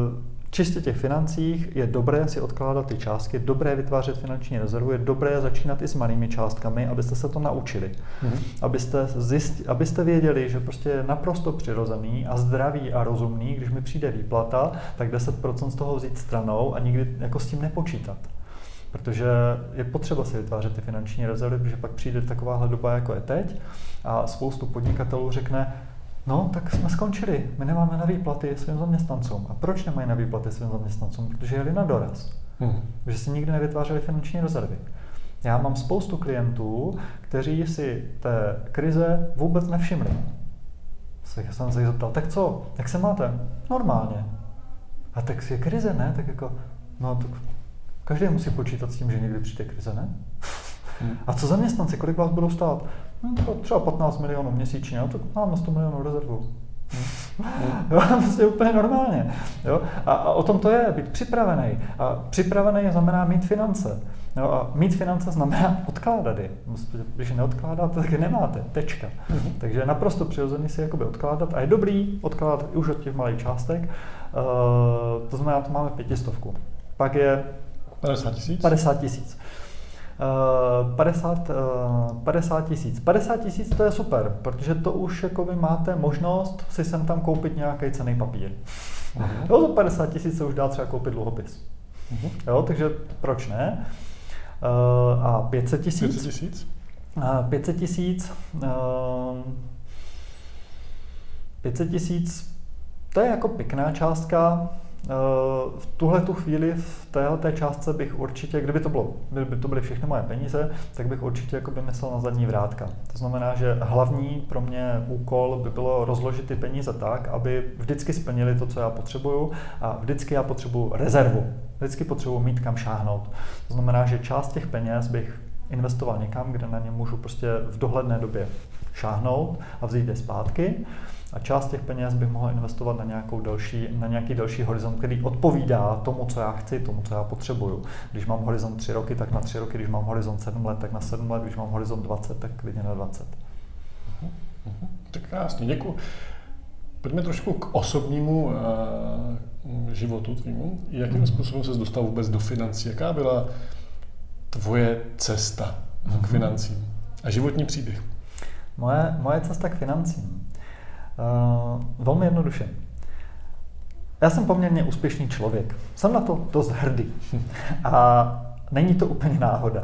čistě těch financích je dobré si odkládat ty částky, je dobré vytvářet finanční rezervu, je dobré začínat i s malými částkami, abyste se to naučili. Mm-hmm. Abyste, zjist, abyste věděli, že prostě je naprosto přirozený a zdravý a rozumný, když mi přijde výplata, tak deset procent z toho vzít stranou a nikdy jako s tím nepočítat. Protože je potřeba si vytvářet ty finanční rezervy, protože pak přijde takováhle doba, jako je teď, a spoustu podnikatelů řekne, no, tak jsme skončili, my nemáme na výplaty svým zaměstnancům. A proč nemají na výplaty svým zaměstnancům? Protože jeli na doraz. Hmm. Protože si nikdy nevytvářeli finanční rezervy. Já mám spoustu klientů, kteří si té krize vůbec nevšimli. Já jsem se jich zeptal, tak co, jak se máte? Normálně. A tak je krize, ne? Tak jako, no, tak každý musí počítat s tím, že někdy přijde krize, ne? Hmm. A co zaměstnanci, kolik vás budou stát? Hm, to třeba patnáct milionů měsíčně, a tak máme sto milionů rezervu. Hmm. Jo, prostě úplně normálně. Jo? A, a o tom to je, být připravený. A připravený znamená mít finance. Jo? A mít finance znamená odkládat je. Když je neodkládáte, tak je nemáte. Tečka. Hmm. Takže je naprosto přirozený si jakoby odkládat. A je dobrý odkládat už od těch malých částek. Uh, to znamená, to máme pětistovku. Pak je padesát tisíc. padesát tisíc. Uh, padesát tisíc. padesát tisíc to je super, protože to už jako vy máte možnost si sem tam koupit nějaký cenný papír. Uh-huh. Jo, za padesát tisíc se už dá třeba koupit dluhopis. Uh-huh. Jo, takže proč ne? Uh, a pět set tisíc? pět set tisíc? Uh, pět set tisíc. Uh, pět set tisíc, to je jako pěkná částka. V tuhle tu chvíli v téhleté částce bych určitě, kdyby to bylo, kdyby to byly všechny moje peníze, tak bych určitě jako by myslel na zadní vrátka. To znamená, že hlavní pro mě úkol by bylo rozložit ty peníze tak, aby vždycky splnili to, co já potřebuju, a vždycky já potřebuju rezervu. Vždycky potřebuju mít kam šáhnout. To znamená, že část těch peněz bych investoval někam, kde na ně můžu prostě v dohledné době šáhnout a vzít je zpátky. A část těch peněz bych mohl investovat na, nějakou další, na nějaký další horizont, který odpovídá tomu, co já chci, tomu, co já potřebuju. Když mám horizont tři roky, tak na tři roky, když mám horizont sedm let, tak na sedm let, když mám horizont dvacet, tak klidně na dvacet. Uh-huh. Uh-huh. Tak krásně, děkuji. Pojďme trošku k osobnímu uh, životu tvýmu. Jakým uh-huh. způsobem ses dostal vůbec do financí? Jaká byla tvoje cesta uh-huh. k financím a životní příběh? Moje, moje cesta k financím? Uh, velmi jednoduše. Já jsem poměrně úspěšný člověk. Jsem na to dost hrdý. A není to úplně náhoda.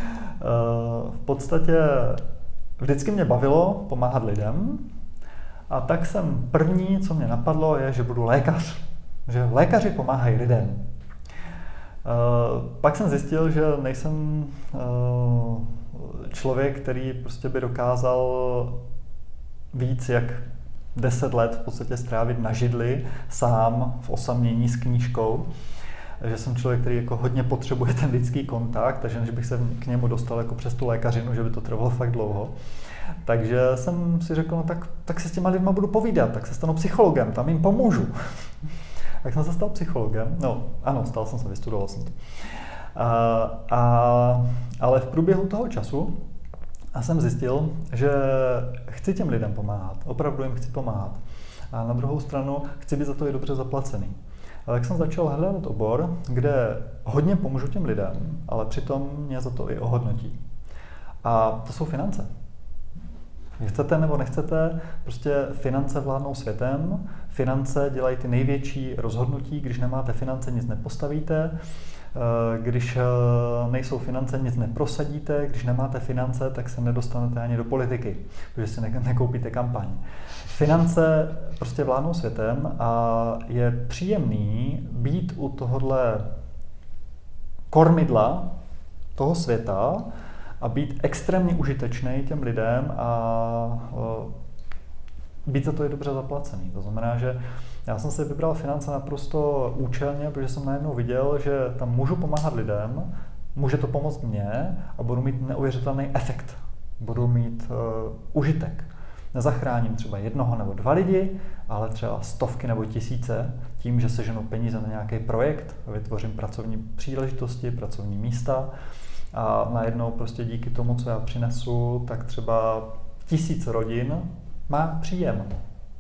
Uh, v podstatě vždycky mě bavilo pomáhat lidem. A tak jsem první, co mě napadlo, je, že budu lékař. Že lékaři pomáhají lidem. Uh, pak jsem zjistil, že nejsem uh, člověk, který prostě by dokázal víc jak deset let v podstatě strávit na židli sám v osamění s knížkou. Že jsem člověk, který jako hodně potřebuje ten lidský kontakt, takže než bych se k němu dostal jako přes tu lékařinu, že by to trvalo fakt dlouho. Takže jsem si řekl, no tak, tak se s těma lidma budu povídat, tak se stanu psychologem, tam jim pomůžu. Tak jsem se stal psychologem, no ano, stal jsem se, vystudoval jsem to. A, a, ale v průběhu toho času a jsem zjistil, že chci těm lidem pomáhat, opravdu jim chci pomáhat. A na druhou stranu chci být za to i dobře zaplacený. A tak jsem začal hledat obor, kde hodně pomůžu těm lidem, ale přitom mě za to i ohodnotí. A to jsou finance. Chcete nebo nechcete, prostě finance vládnou světem, finance dělají ty největší rozhodnutí, když nemáte finance, nic nepostavíte, když nejsou finance, nic neprosadíte, když nemáte finance, tak se nedostanete ani do politiky, protože si nekoupíte kampaň. Finance prostě vládnou světem a je příjemný být u tohohle kormidla toho světa a být extrémně užitečný těm lidem a být za to je dobře zaplacený. To znamená, že já jsem si vybral finance naprosto účelně, protože jsem najednou viděl, že tam můžu pomáhat lidem, může to pomoct mně a budu mít neuvěřitelný efekt. Budu mít uh, užitek. Nezachráním třeba jednoho nebo dva lidi, ale třeba stovky nebo tisíce tím, že seženu peníze na nějaký projekt, vytvořím pracovní příležitosti, pracovní místa a najednou prostě díky tomu, co já přinesu, tak třeba tisíc rodin má příjem.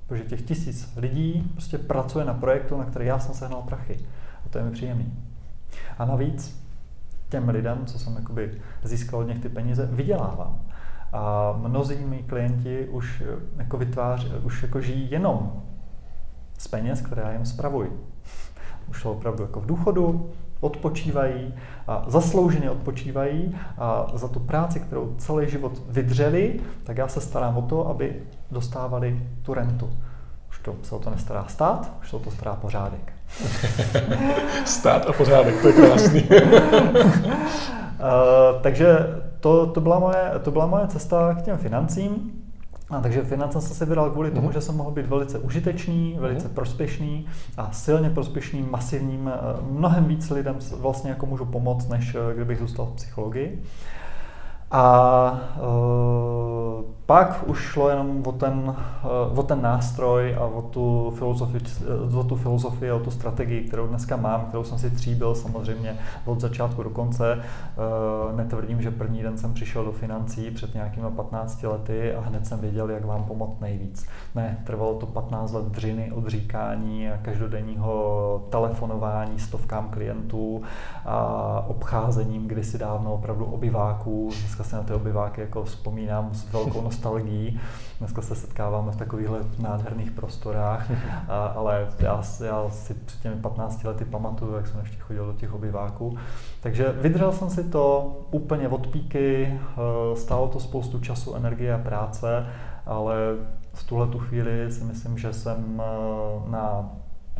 Protože těch tisíc lidí prostě pracuje na projektu, na který já jsem sehnal prachy. A to je mi příjemný. A navíc těm lidem, co jsem jakoby získal od nich ty peníze, vydělávám. A mnozí mý klienti už jako vytváří, už jako žijí jenom z peněz, které já jim spravuji. Už jsou opravdu jako v důchodu, odpočívají a zaslouženě odpočívají a za tu práci, kterou celý život vydřeli, tak já se starám o to, aby dostávali tu rentu. Už to se o to nestará stát, už se o to stará pořádek. Stát a pořádek, to je krásný. uh, takže to, to, byla moje, to byla moje cesta k těm financím. A takže finance jsem se vydal kvůli tomu, mm. že jsem mohl být velice užitečný, velice mm. prospěšný a silně prospěšný, masivním, mnohem víc lidem vlastně jako můžu pomoct, než kdybych zůstal v psychologii. A uh, pak už šlo jenom o ten, uh, o ten nástroj a o tu, filozofii, o tu filozofii, o tu strategii, kterou dneska mám, kterou jsem si tříbil samozřejmě od začátku do konce. Uh, netvrdím, že první den jsem přišel do financí před nějakými patnácti lety a hned jsem věděl, jak vám pomoct nejvíc. Ne, trvalo to patnáct let dřiny, odříkání a každodenního telefonování stovkám klientů a obcházením kdysi dávno opravdu obyváků. Dneska se na ty obyváky jako vzpomínám s velkou nostalgií. Dneska se setkáváme v takovýchhle nádherných prostorách, a, ale já, já si před těmi patnácti lety pamatuju, jak jsem ještě chodil do těch obyváků. Takže vydržel jsem si to úplně od píky, stálo to spoustu času, energie a práce, ale v tuhle tu chvíli si myslím, že jsem na,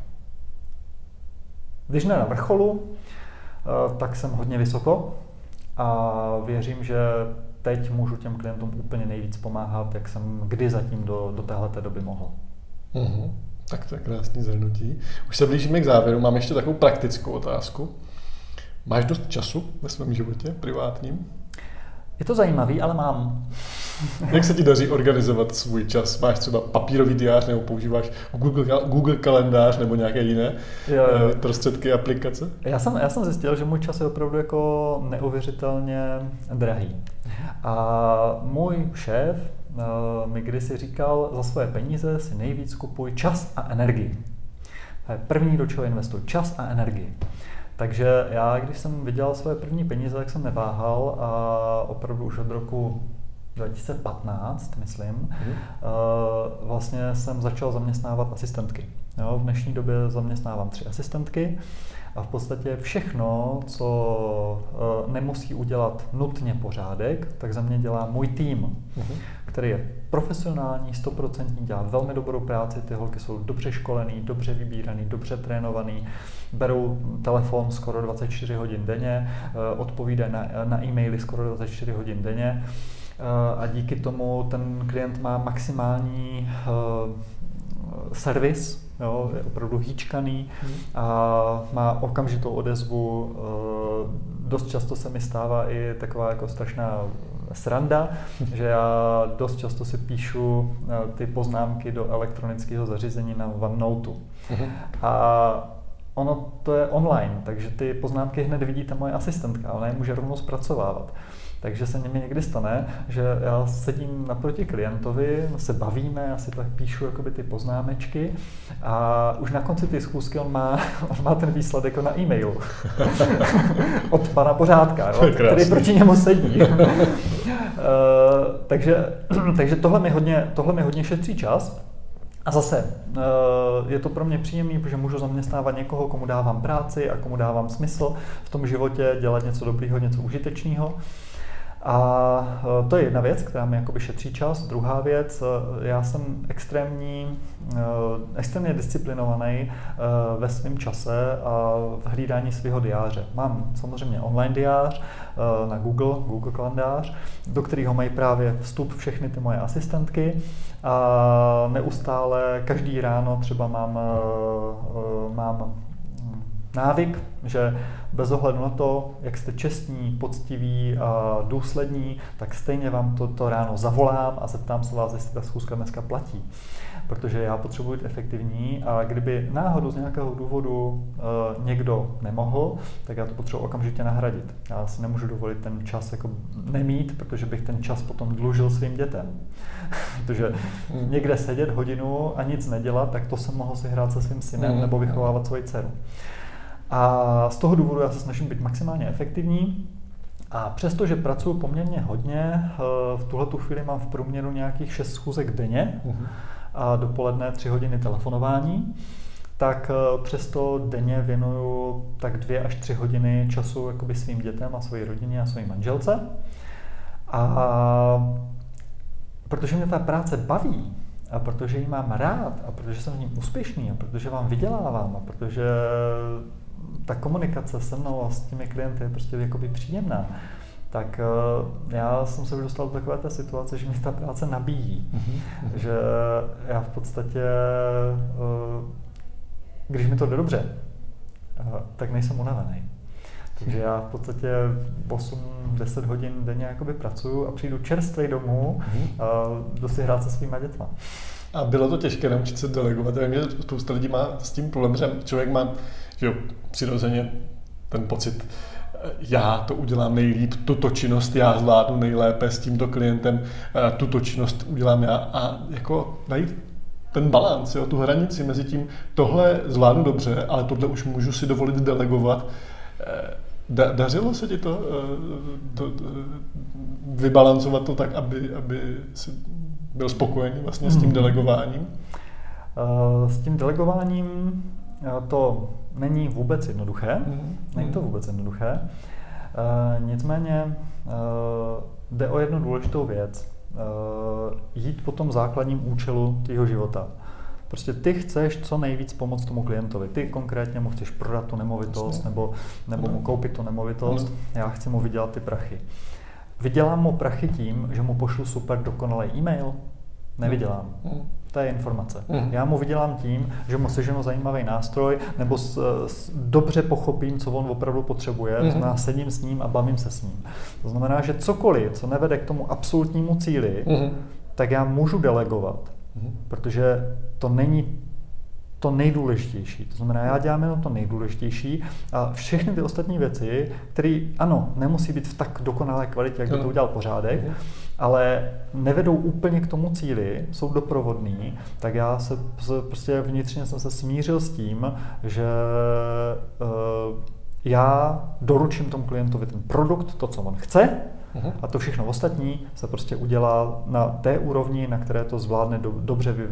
když ne na vrcholu, tak jsem hodně vysoko. A věřím, že teď můžu těm klientům úplně nejvíc pomáhat, jak jsem kdy zatím do, do téhleté doby mohl. Uhum. Tak to je krásný zhrnutí. Už se blížíme k závěru, mám ještě takovou praktickou otázku. Máš dost času ve svém životě privátním? Je to zajímavý, ale mám. Jak se ti daří organizovat svůj čas? Máš třeba papírový diář nebo používáš Google, Google kalendář nebo nějaké jiné jo, jo. prostředky, aplikace? Já jsem, já jsem zjistil, že můj čas je opravdu jako neuvěřitelně drahý. A můj šéf uh, mi kdysi říkal, za svoje peníze si nejvíc kupuj čas a energii. To je první, do čeho investuj, čas a energii. Takže já, když jsem vydělal svoje první peníze, tak jsem neváhal a opravdu už od roku dva tisíce patnáct, myslím, mm. vlastně jsem začal zaměstnávat asistentky. Jo, v dnešní době zaměstnávám tři asistentky a v podstatě všechno, co nemusí udělat nutně pořádek, tak za mě dělá můj tým, mm. který je profesionální, stoprocentní, dělá velmi dobrou práci, ty holky jsou dobře školený, dobře vybíraný, dobře trénovaný, berou telefon skoro dvacet čtyři hodin denně, odpovídají na, na e-maily skoro dvacet čtyři hodin denně a díky tomu ten klient má maximální uh, servis, jo, je opravdu hýčkaný a má okamžitou odezvu. Uh, dost často se mi stává i taková jako strašná sranda, že já dost často si píšu ty poznámky do elektronického zařízení na OneNote. Uh-huh. A ono to je online, takže ty poznámky hned vidí ta moje asistentka, ona je může rovnou zpracovávat. Takže se mi někdy stane, že já sedím naproti klientovi, se bavíme, já si tak píšu jakoby ty poznámečky a už na konci té schůzky on má, on má ten výsledek na e-mailu od pana Pořádka, jo, který proti němu sedí. uh, takže takže tohle, mi hodně, tohle mi hodně šetří čas. A zase je to pro mě příjemný, protože můžu zaměstnávat někoho, komu dávám práci a komu dávám smysl v tom životě, dělat něco dobrýho, něco užitečného. A to je jedna věc, která mi jakoby šetří čas. Druhá věc, já jsem extrémní, extrémně disciplinovaný ve svém čase a v hlídání svého diáře. Mám samozřejmě online diář na Google, Google kalendář, do kterého mají právě vstup všechny ty moje asistentky a neustále každý ráno třeba mám, mám návyk, že bez ohledu na to, jak jste čestní, poctiví a důslední, tak stejně vám to, to ráno zavolám a zeptám se vás, jestli ta schůzka dneska platí. Protože já potřebuji být efektivní a kdyby náhodou z nějakého důvodu e, někdo nemohl, tak já to potřebuji okamžitě nahradit. Já si nemůžu dovolit ten čas jako nemít, protože bych ten čas potom dlužil svým dětem. Protože někde sedět hodinu a nic nedělat, tak to jsem mohl si hrát se svým synem nebo vychovávat svoji dceru. A z toho důvodu já se snažím být maximálně efektivní. A přestože pracuji poměrně hodně, v tuhletu chvíli mám v průměru nějakých šest schůzek denně a dopoledne tři hodiny telefonování, tak přesto denně věnuju tak dvě až tři hodiny času jakoby svým dětem a své rodině a své manželce. A protože mě ta práce baví, a protože ji mám rád, a protože jsem v ní úspěšný, a protože vám vydělávám, a protože ta komunikace se mnou a s těmi klienty je prostě jakoby příjemná, tak uh, já jsem se už dostal do takové té situace, že mě ta práce nabíjí. Mm-hmm. Že já v podstatě, uh, když mi to jde dobře, uh, tak nejsem unavený. Takže já v podstatě osm deset hodin denně jakoby pracuju a přijdu čerstvej domů a jdu si hrát se svýma dětma. A bylo to těžké naučit se delegovat? Já vím, že spousta lidí má s tím problém, že člověk má, že jo, přirozeně ten pocit, já to udělám nejlíp, tuto činnost já zvládnu nejlépe s tímto klientem, tuto činnost udělám já a jako najít ten balans, jo, tu hranici mezi tím, tohle zvládnu dobře, ale tohle už můžu si dovolit delegovat. Da, dařilo se ti to, to, to vybalancovat to tak, aby, aby si byl spokojený vlastně s tím delegováním? S tím delegováním to není vůbec jednoduché. Není to vůbec jednoduché. Nicméně jde o jednu důležitou věc. Jít po tom základním účelu tvýho života. Prostě ty chceš co nejvíc pomoct tomu klientovi. Ty konkrétně mu chceš prodat tu nemovitost nebo, nebo mu koupit tu nemovitost. Já chci mu vydělat ty prachy. Vydělám mu prachy tím, že mu pošlu super dokonalý e-mail? Nevydělám. To je informace. Já mu vydělám tím, že mu seženu zajímavý nástroj nebo s, s, dobře pochopím, co on opravdu potřebuje. To znamená, sedím s ním a bavím se s ním. To znamená, že cokoliv, co nevede k tomu absolutnímu cíli, tak já můžu delegovat. Protože to není to nejdůležitější. To znamená, já dělám jenom to nejdůležitější a všechny ty ostatní věci, které, ano, nemusí být v tak dokonalé kvalitě, jak by to udělal pořádek, ale nevedou úplně k tomu cíli, jsou doprovodný, tak já se prostě vnitřně jsem se smířil s tím, že uh, já doručím tomu klientovi ten produkt, to, co on chce, a to všechno ostatní se prostě udělá na té úrovni, na které to zvládne do, dobře, vy,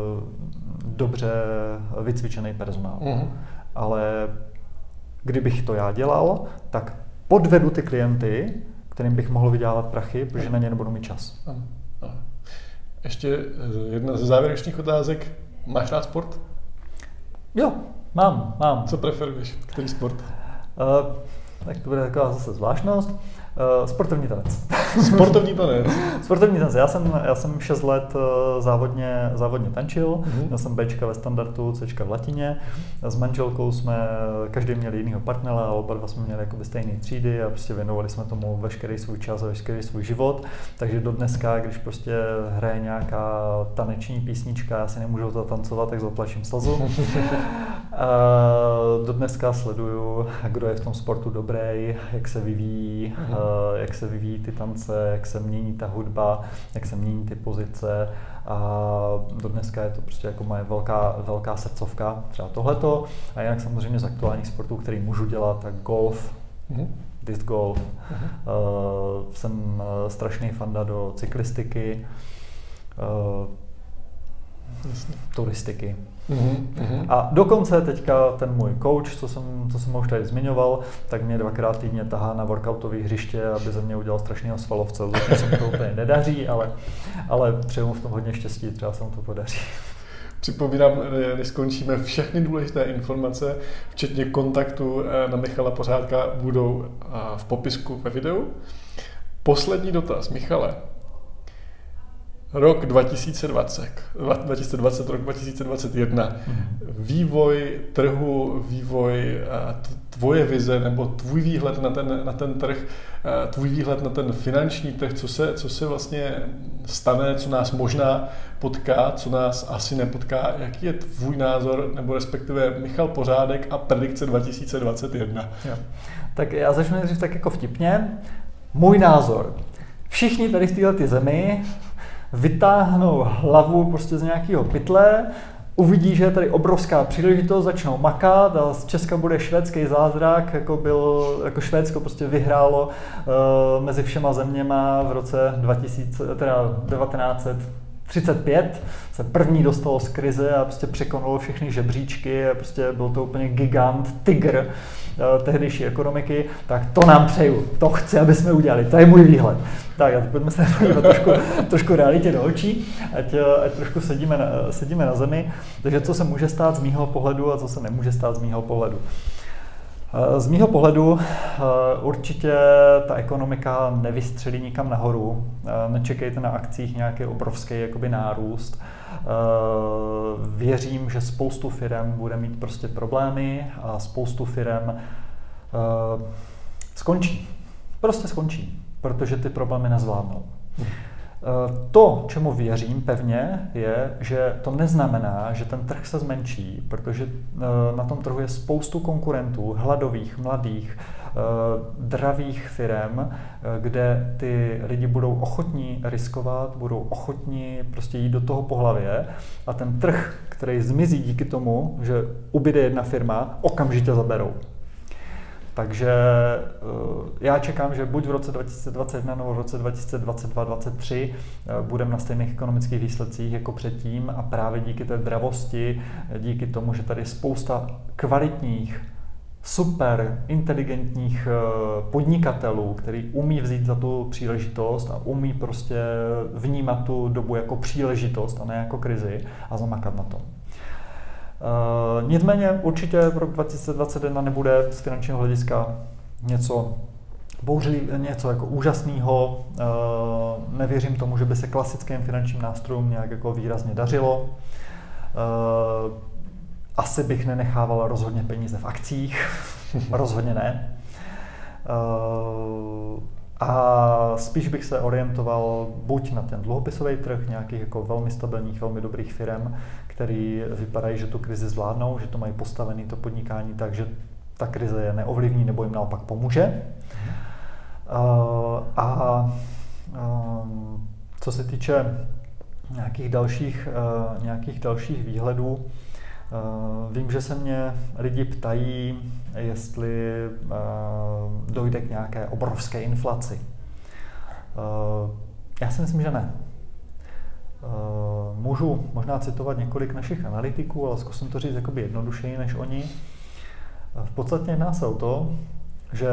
dobře vycvičený personál. Uh-huh. Ale kdybych to já dělal, tak podvedu ty klienty, kterým bych mohl vydělávat prachy, protože na ně nebudu mít čas. Uh-huh. Ještě jedna ze závěrečných otázek. Máš rád sport? Jo, mám, mám. Co preferuješ? Který sport? Uh, tak to bude taková zase zvláštnost. Uh, sportovní tanec. Sportovní tanec? Sportovní tanec. Já jsem, já jsem šest let uh, závodně, závodně tančil. Mm-hmm. Měl jsem Bčka ve standardu, Cčka v latině. S manželkou jsme každý měli jinýho partnera, ale oba dva jsme měli jakoby stejné třídy a prostě věnovali jsme tomu veškerý svůj čas a veškerý svůj život. Takže do dneska, když prostě hraje nějaká taneční písnička, já si nemůžu to tancovat, tak zaplaším slzu. uh, do dneska sleduju, kdo je v tom sportu dobrý, jak se vyvíjí, mm-hmm. jak se vyvíjí ty tance, jak se mění ta hudba, jak se mění ty pozice a do dneska je to prostě jako moje velká, velká srdcovka, třeba tohleto a jinak samozřejmě z aktuálních sportů, který můžu dělat, tak golf, mm-hmm. disc golf, mm-hmm. uh, jsem strašný fanda do cyklistiky, uh, turistiky. Mm-hmm. A dokonce teďka ten můj coach, co jsem, co jsem už tady zmiňoval, tak mě dvakrát týdně tahá na workoutové hřiště, aby ze mě udělal strašného svalovce. Zatím se mi to úplně nedaří, ale, ale přeju mu v tom hodně štěstí, třeba se mu to podaří. Připomínám, než skončíme, všechny důležité informace, včetně kontaktu na Michala Pořádka, budou v popisku ve videu. Poslední dotaz, Michale. Rok dva tisíce dvacet, dva tisíce dvacet, rok dva tisíce dvacet jedna, mm-hmm. vývoj trhu, vývoj tvoje vize nebo tvůj výhled na ten, na ten trh, tvůj výhled na ten finanční trh, co se, co se vlastně stane, co nás možná potká, co nás asi nepotká, jaký je tvůj názor, nebo respektive Michal Pořádek a predikce dva tisíce dvacet jedna. Jo. Tak já začnu nejdřív tak jako vtipně. Můj názor. Všichni tady v této zemi vytáhnou hlavu prostě z nějakého pytle, uvidí, že je tady obrovská příležitost, začnou makat a z Česka bude švédský zázrak, jako, byl, jako Švédsko prostě vyhrálo uh, mezi všema zeměma v roce dva tisíce, teda devatenáct set třicet pět, se první dostalo z krize a prostě překonalo všechny žebříčky a prostě byl to úplně gigant, tygr uh, tehdejší ekonomiky, tak to nám přeju, to chci, aby jsme udělali, to je můj výhled. Tak a teď pojďme se podívat trošku, trošku realitě do očí, ať, ať trošku sedíme na, sedíme na zemi. Takže co se může stát z mýho pohledu a co se nemůže stát z mýho pohledu. Z mýho pohledu určitě ta ekonomika nevystřelí nikam nahoru. Nečekejte na akcích nějaký obrovský jakoby nárůst. Věřím, že spoustu firem bude mít prostě problémy a spoustu firem skončí. Prostě skončí, protože ty problémy nezvládnou. To, čemu věřím pevně, je, že to neznamená, že ten trh se zmenší, protože na tom trhu je spoustu konkurentů, hladových, mladých, dravých firem, kde ty lidi budou ochotní riskovat, budou ochotní prostě jít do toho po hlavě a ten trh, který zmizí díky tomu, že ubyde jedna firma, okamžitě zaberou. Takže já čekám, že buď v roce dva tisíce dvacet jedna nebo v roce dva tisíce dvacet dva dvacet tři budeme na stejných ekonomických výsledcích jako předtím a právě díky té dravosti, díky tomu, že tady je spousta kvalitních, super inteligentních podnikatelů, který umí vzít za tu příležitost a umí prostě vnímat tu dobu jako příležitost a ne jako krizi a zamakat na tom. Uh, nicméně určitě rok dva tisíce dvacet jedna nebude z finančního hlediska něco bouřlivý, něco jako úžasného. Uh, nevěřím tomu, že by se klasickým finančním nástrojům nějak jako výrazně dařilo. Uh, asi bych nenechával rozhodně peníze v akcích, rozhodně ne. Uh, a spíš bych se orientoval buď na ten dluhopisový trh nějakých jako velmi stabilních, velmi dobrých firm, který vypadají, že tu krizi zvládnou, že to mají postavené to podnikání tak, že ta krize je neovlivní nebo jim naopak pomůže. Uh, a um, co se týče nějakých dalších, uh, nějakých dalších výhledů, uh, vím, že se mě lidi ptají, jestli uh, dojde k nějaké obrovské inflaci. Uh, já si myslím, že ne. Uh, můžu možná citovat několik našich analytiků, ale zkusím to říct jakoby jednodušeji než oni. Uh, v podstatě jedná se o to, že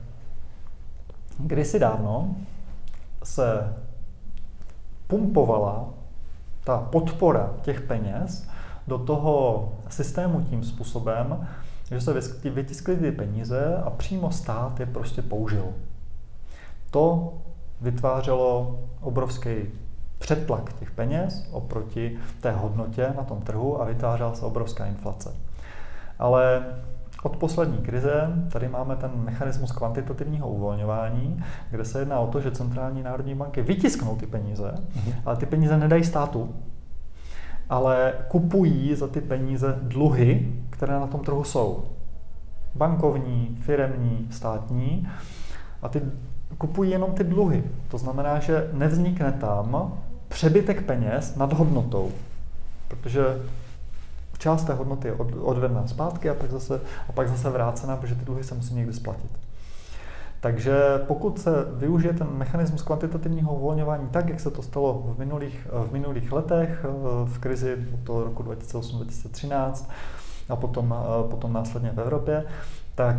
kdysi dávno se pumpovala ta podpora těch peněz do toho systému tím způsobem, že se vytiskly ty peníze a přímo stát je prostě použil. To vytvářelo obrovský přetlak těch peněz oproti té hodnotě na tom trhu a vytvářela se obrovská inflace. Ale od poslední krize tady máme ten mechanismus kvantitativního uvolňování, kde se jedná o to, že centrální národní banky vytisknou ty peníze, mhm. ale ty peníze nedají státu, ale kupují za ty peníze dluhy, které na tom trhu jsou. Bankovní, firemní, státní. A ty kupují jenom ty dluhy. To znamená, že nevznikne tam přebytek peněz nad hodnotou. Protože část té hodnoty je odvedena zpátky a pak zase, a pak zase vrácena, protože ty dluhy se musí někdy splatit. Takže pokud se využije ten mechanismus kvantitativního uvolňování tak, jak se to stalo v minulých, v minulých letech, v krizi od toho roku dva tisíce osm dva tisíce třináct a potom, potom následně v Evropě, tak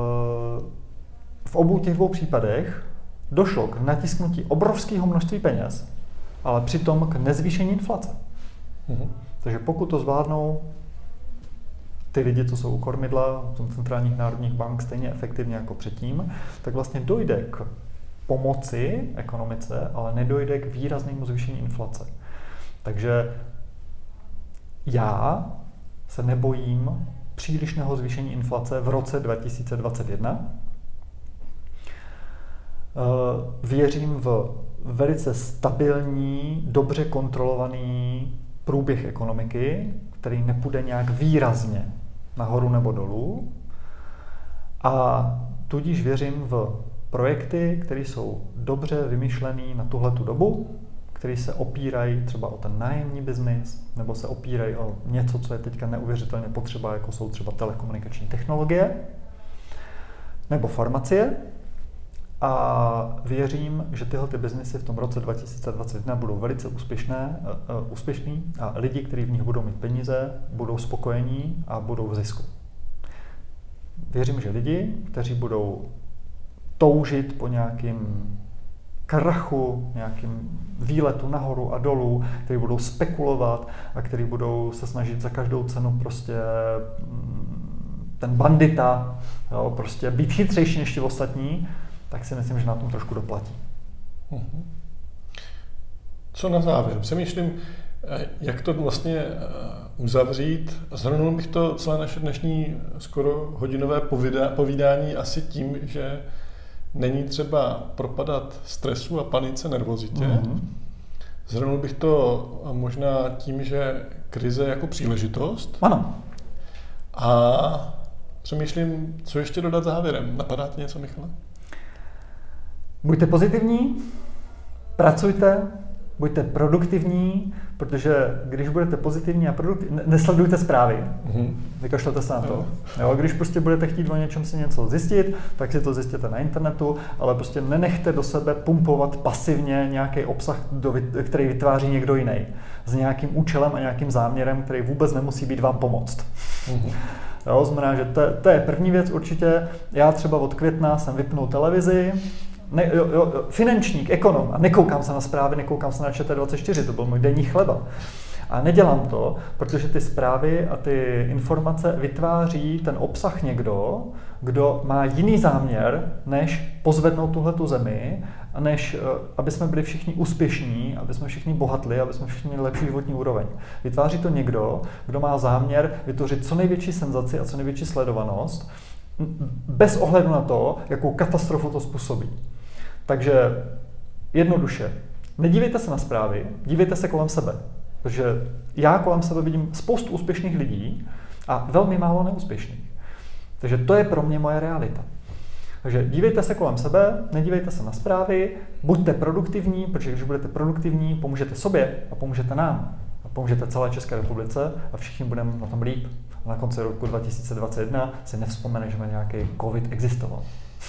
v obou těch dvou případech došlo k natisknutí obrovského množství peněz, ale přitom k nezvýšení inflace. Mhm. Takže pokud to zvládnou ty lidi, co jsou u kormidla, centrálních národních bank, stejně efektivně jako předtím, tak vlastně dojde k pomoci ekonomice, ale nedojde k výraznému zvýšení inflace. Takže já se nebojím přílišného zvýšení inflace v roce dva tisíce dvacet jedna. Věřím v velice stabilní, dobře kontrolovaný průběh ekonomiky, který nepůjde nějak výrazně nahoru nebo dolů. A tudíž věřím v projekty, které jsou dobře vymyšlené na tuhletu dobu, které se opírají třeba o ten nájemní biznis, nebo se opírají o něco, co je teďka neuvěřitelně potřeba, jako jsou třeba telekomunikační technologie, nebo farmacie. A věřím, že tyhle ty biznesy v tom roce dva tisíce dvacet jedna budou velice úspěšné, uh, úspěšný a lidi, kteří v nich budou mít peníze, budou spokojení a budou v zisku. Věřím, že lidi, kteří budou toužit po nějakým krachu, nějakým výletu nahoru a dolů, kteří budou spekulovat a kteří budou se snažit za každou cenu prostě ten bandita, jo, prostě být chytřejší než ti ostatní, tak si myslím, že na tom trošku doplatí. Co na závěr? Přemýšlím, jak to vlastně uzavřít. Zhrnul bych to celé naše dnešní skoro hodinové povídání asi tím, že není třeba propadat stresu a panice, nervozitě. Mm-hmm. Zhrnul bych to možná tím, že krize jako příležitost. Ano. A přemýšlím, co ještě dodat závěrem. Napadá ti něco, Michale? Buďte pozitivní, pracujte, buďte produktivní, protože když budete pozitivní a produktivní, nesledujte zprávy, mm-hmm. vykašlete se na to. Jo, když prostě budete chtít o něčem si něco zjistit, tak si to zjistěte na internetu, ale prostě nenechte do sebe pumpovat pasivně nějaký obsah, který vytváří někdo jiný. S nějakým účelem a nějakým záměrem, který vůbec nemusí být vám pomoct. Mm-hmm. Jo, znamená, že to, to je první věc určitě. Já třeba od května jsem vypnul televizi, Ne, jo, jo, finančník, ekonom a nekoukám se na zprávy, nekoukám se na Č T dvacet čtyři, to byl můj denní chleba. A nedělám to, protože ty zprávy a ty informace vytváří ten obsah někdo, kdo má jiný záměr, než pozvednout tuhletu zemi, a než aby jsme byli všichni úspěšní, aby jsme všichni bohatli, aby jsme všichni měli lepší životní úroveň. Vytváří to někdo, kdo má záměr vytvořit co největší senzaci a co největší sledovanost, bez ohledu na to, jakou katastrofu to způsobí. Takže jednoduše, nedívejte se na zprávy, dívejte se kolem sebe. Protože já kolem sebe vidím spoustu úspěšných lidí a velmi málo neúspěšných. Takže to je pro mě moje realita. Takže dívejte se kolem sebe, nedívejte se na zprávy, buďte produktivní, protože když budete produktivní, pomůžete sobě a pomůžete nám. A pomůžete celé České republice a všichni budeme na tom líp. A na konci roku dva tisíce dvacet jedna si nevzpomene, že nějaký covid existoval.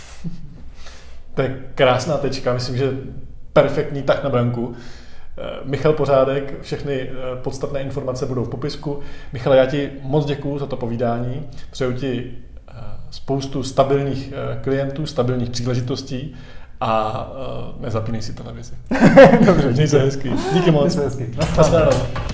To je krásná tečka, myslím, že perfektní tak na branku. Michal Pořádek, všechny podstatné informace budou v popisku. Michale, já ti moc děkuju za to povídání. Přeju ti spoustu stabilních klientů, stabilních příležitostí a nezapínej si televizi. Dobře, měj se hezky. Díky moc. Měj se hezky. Naschledanou.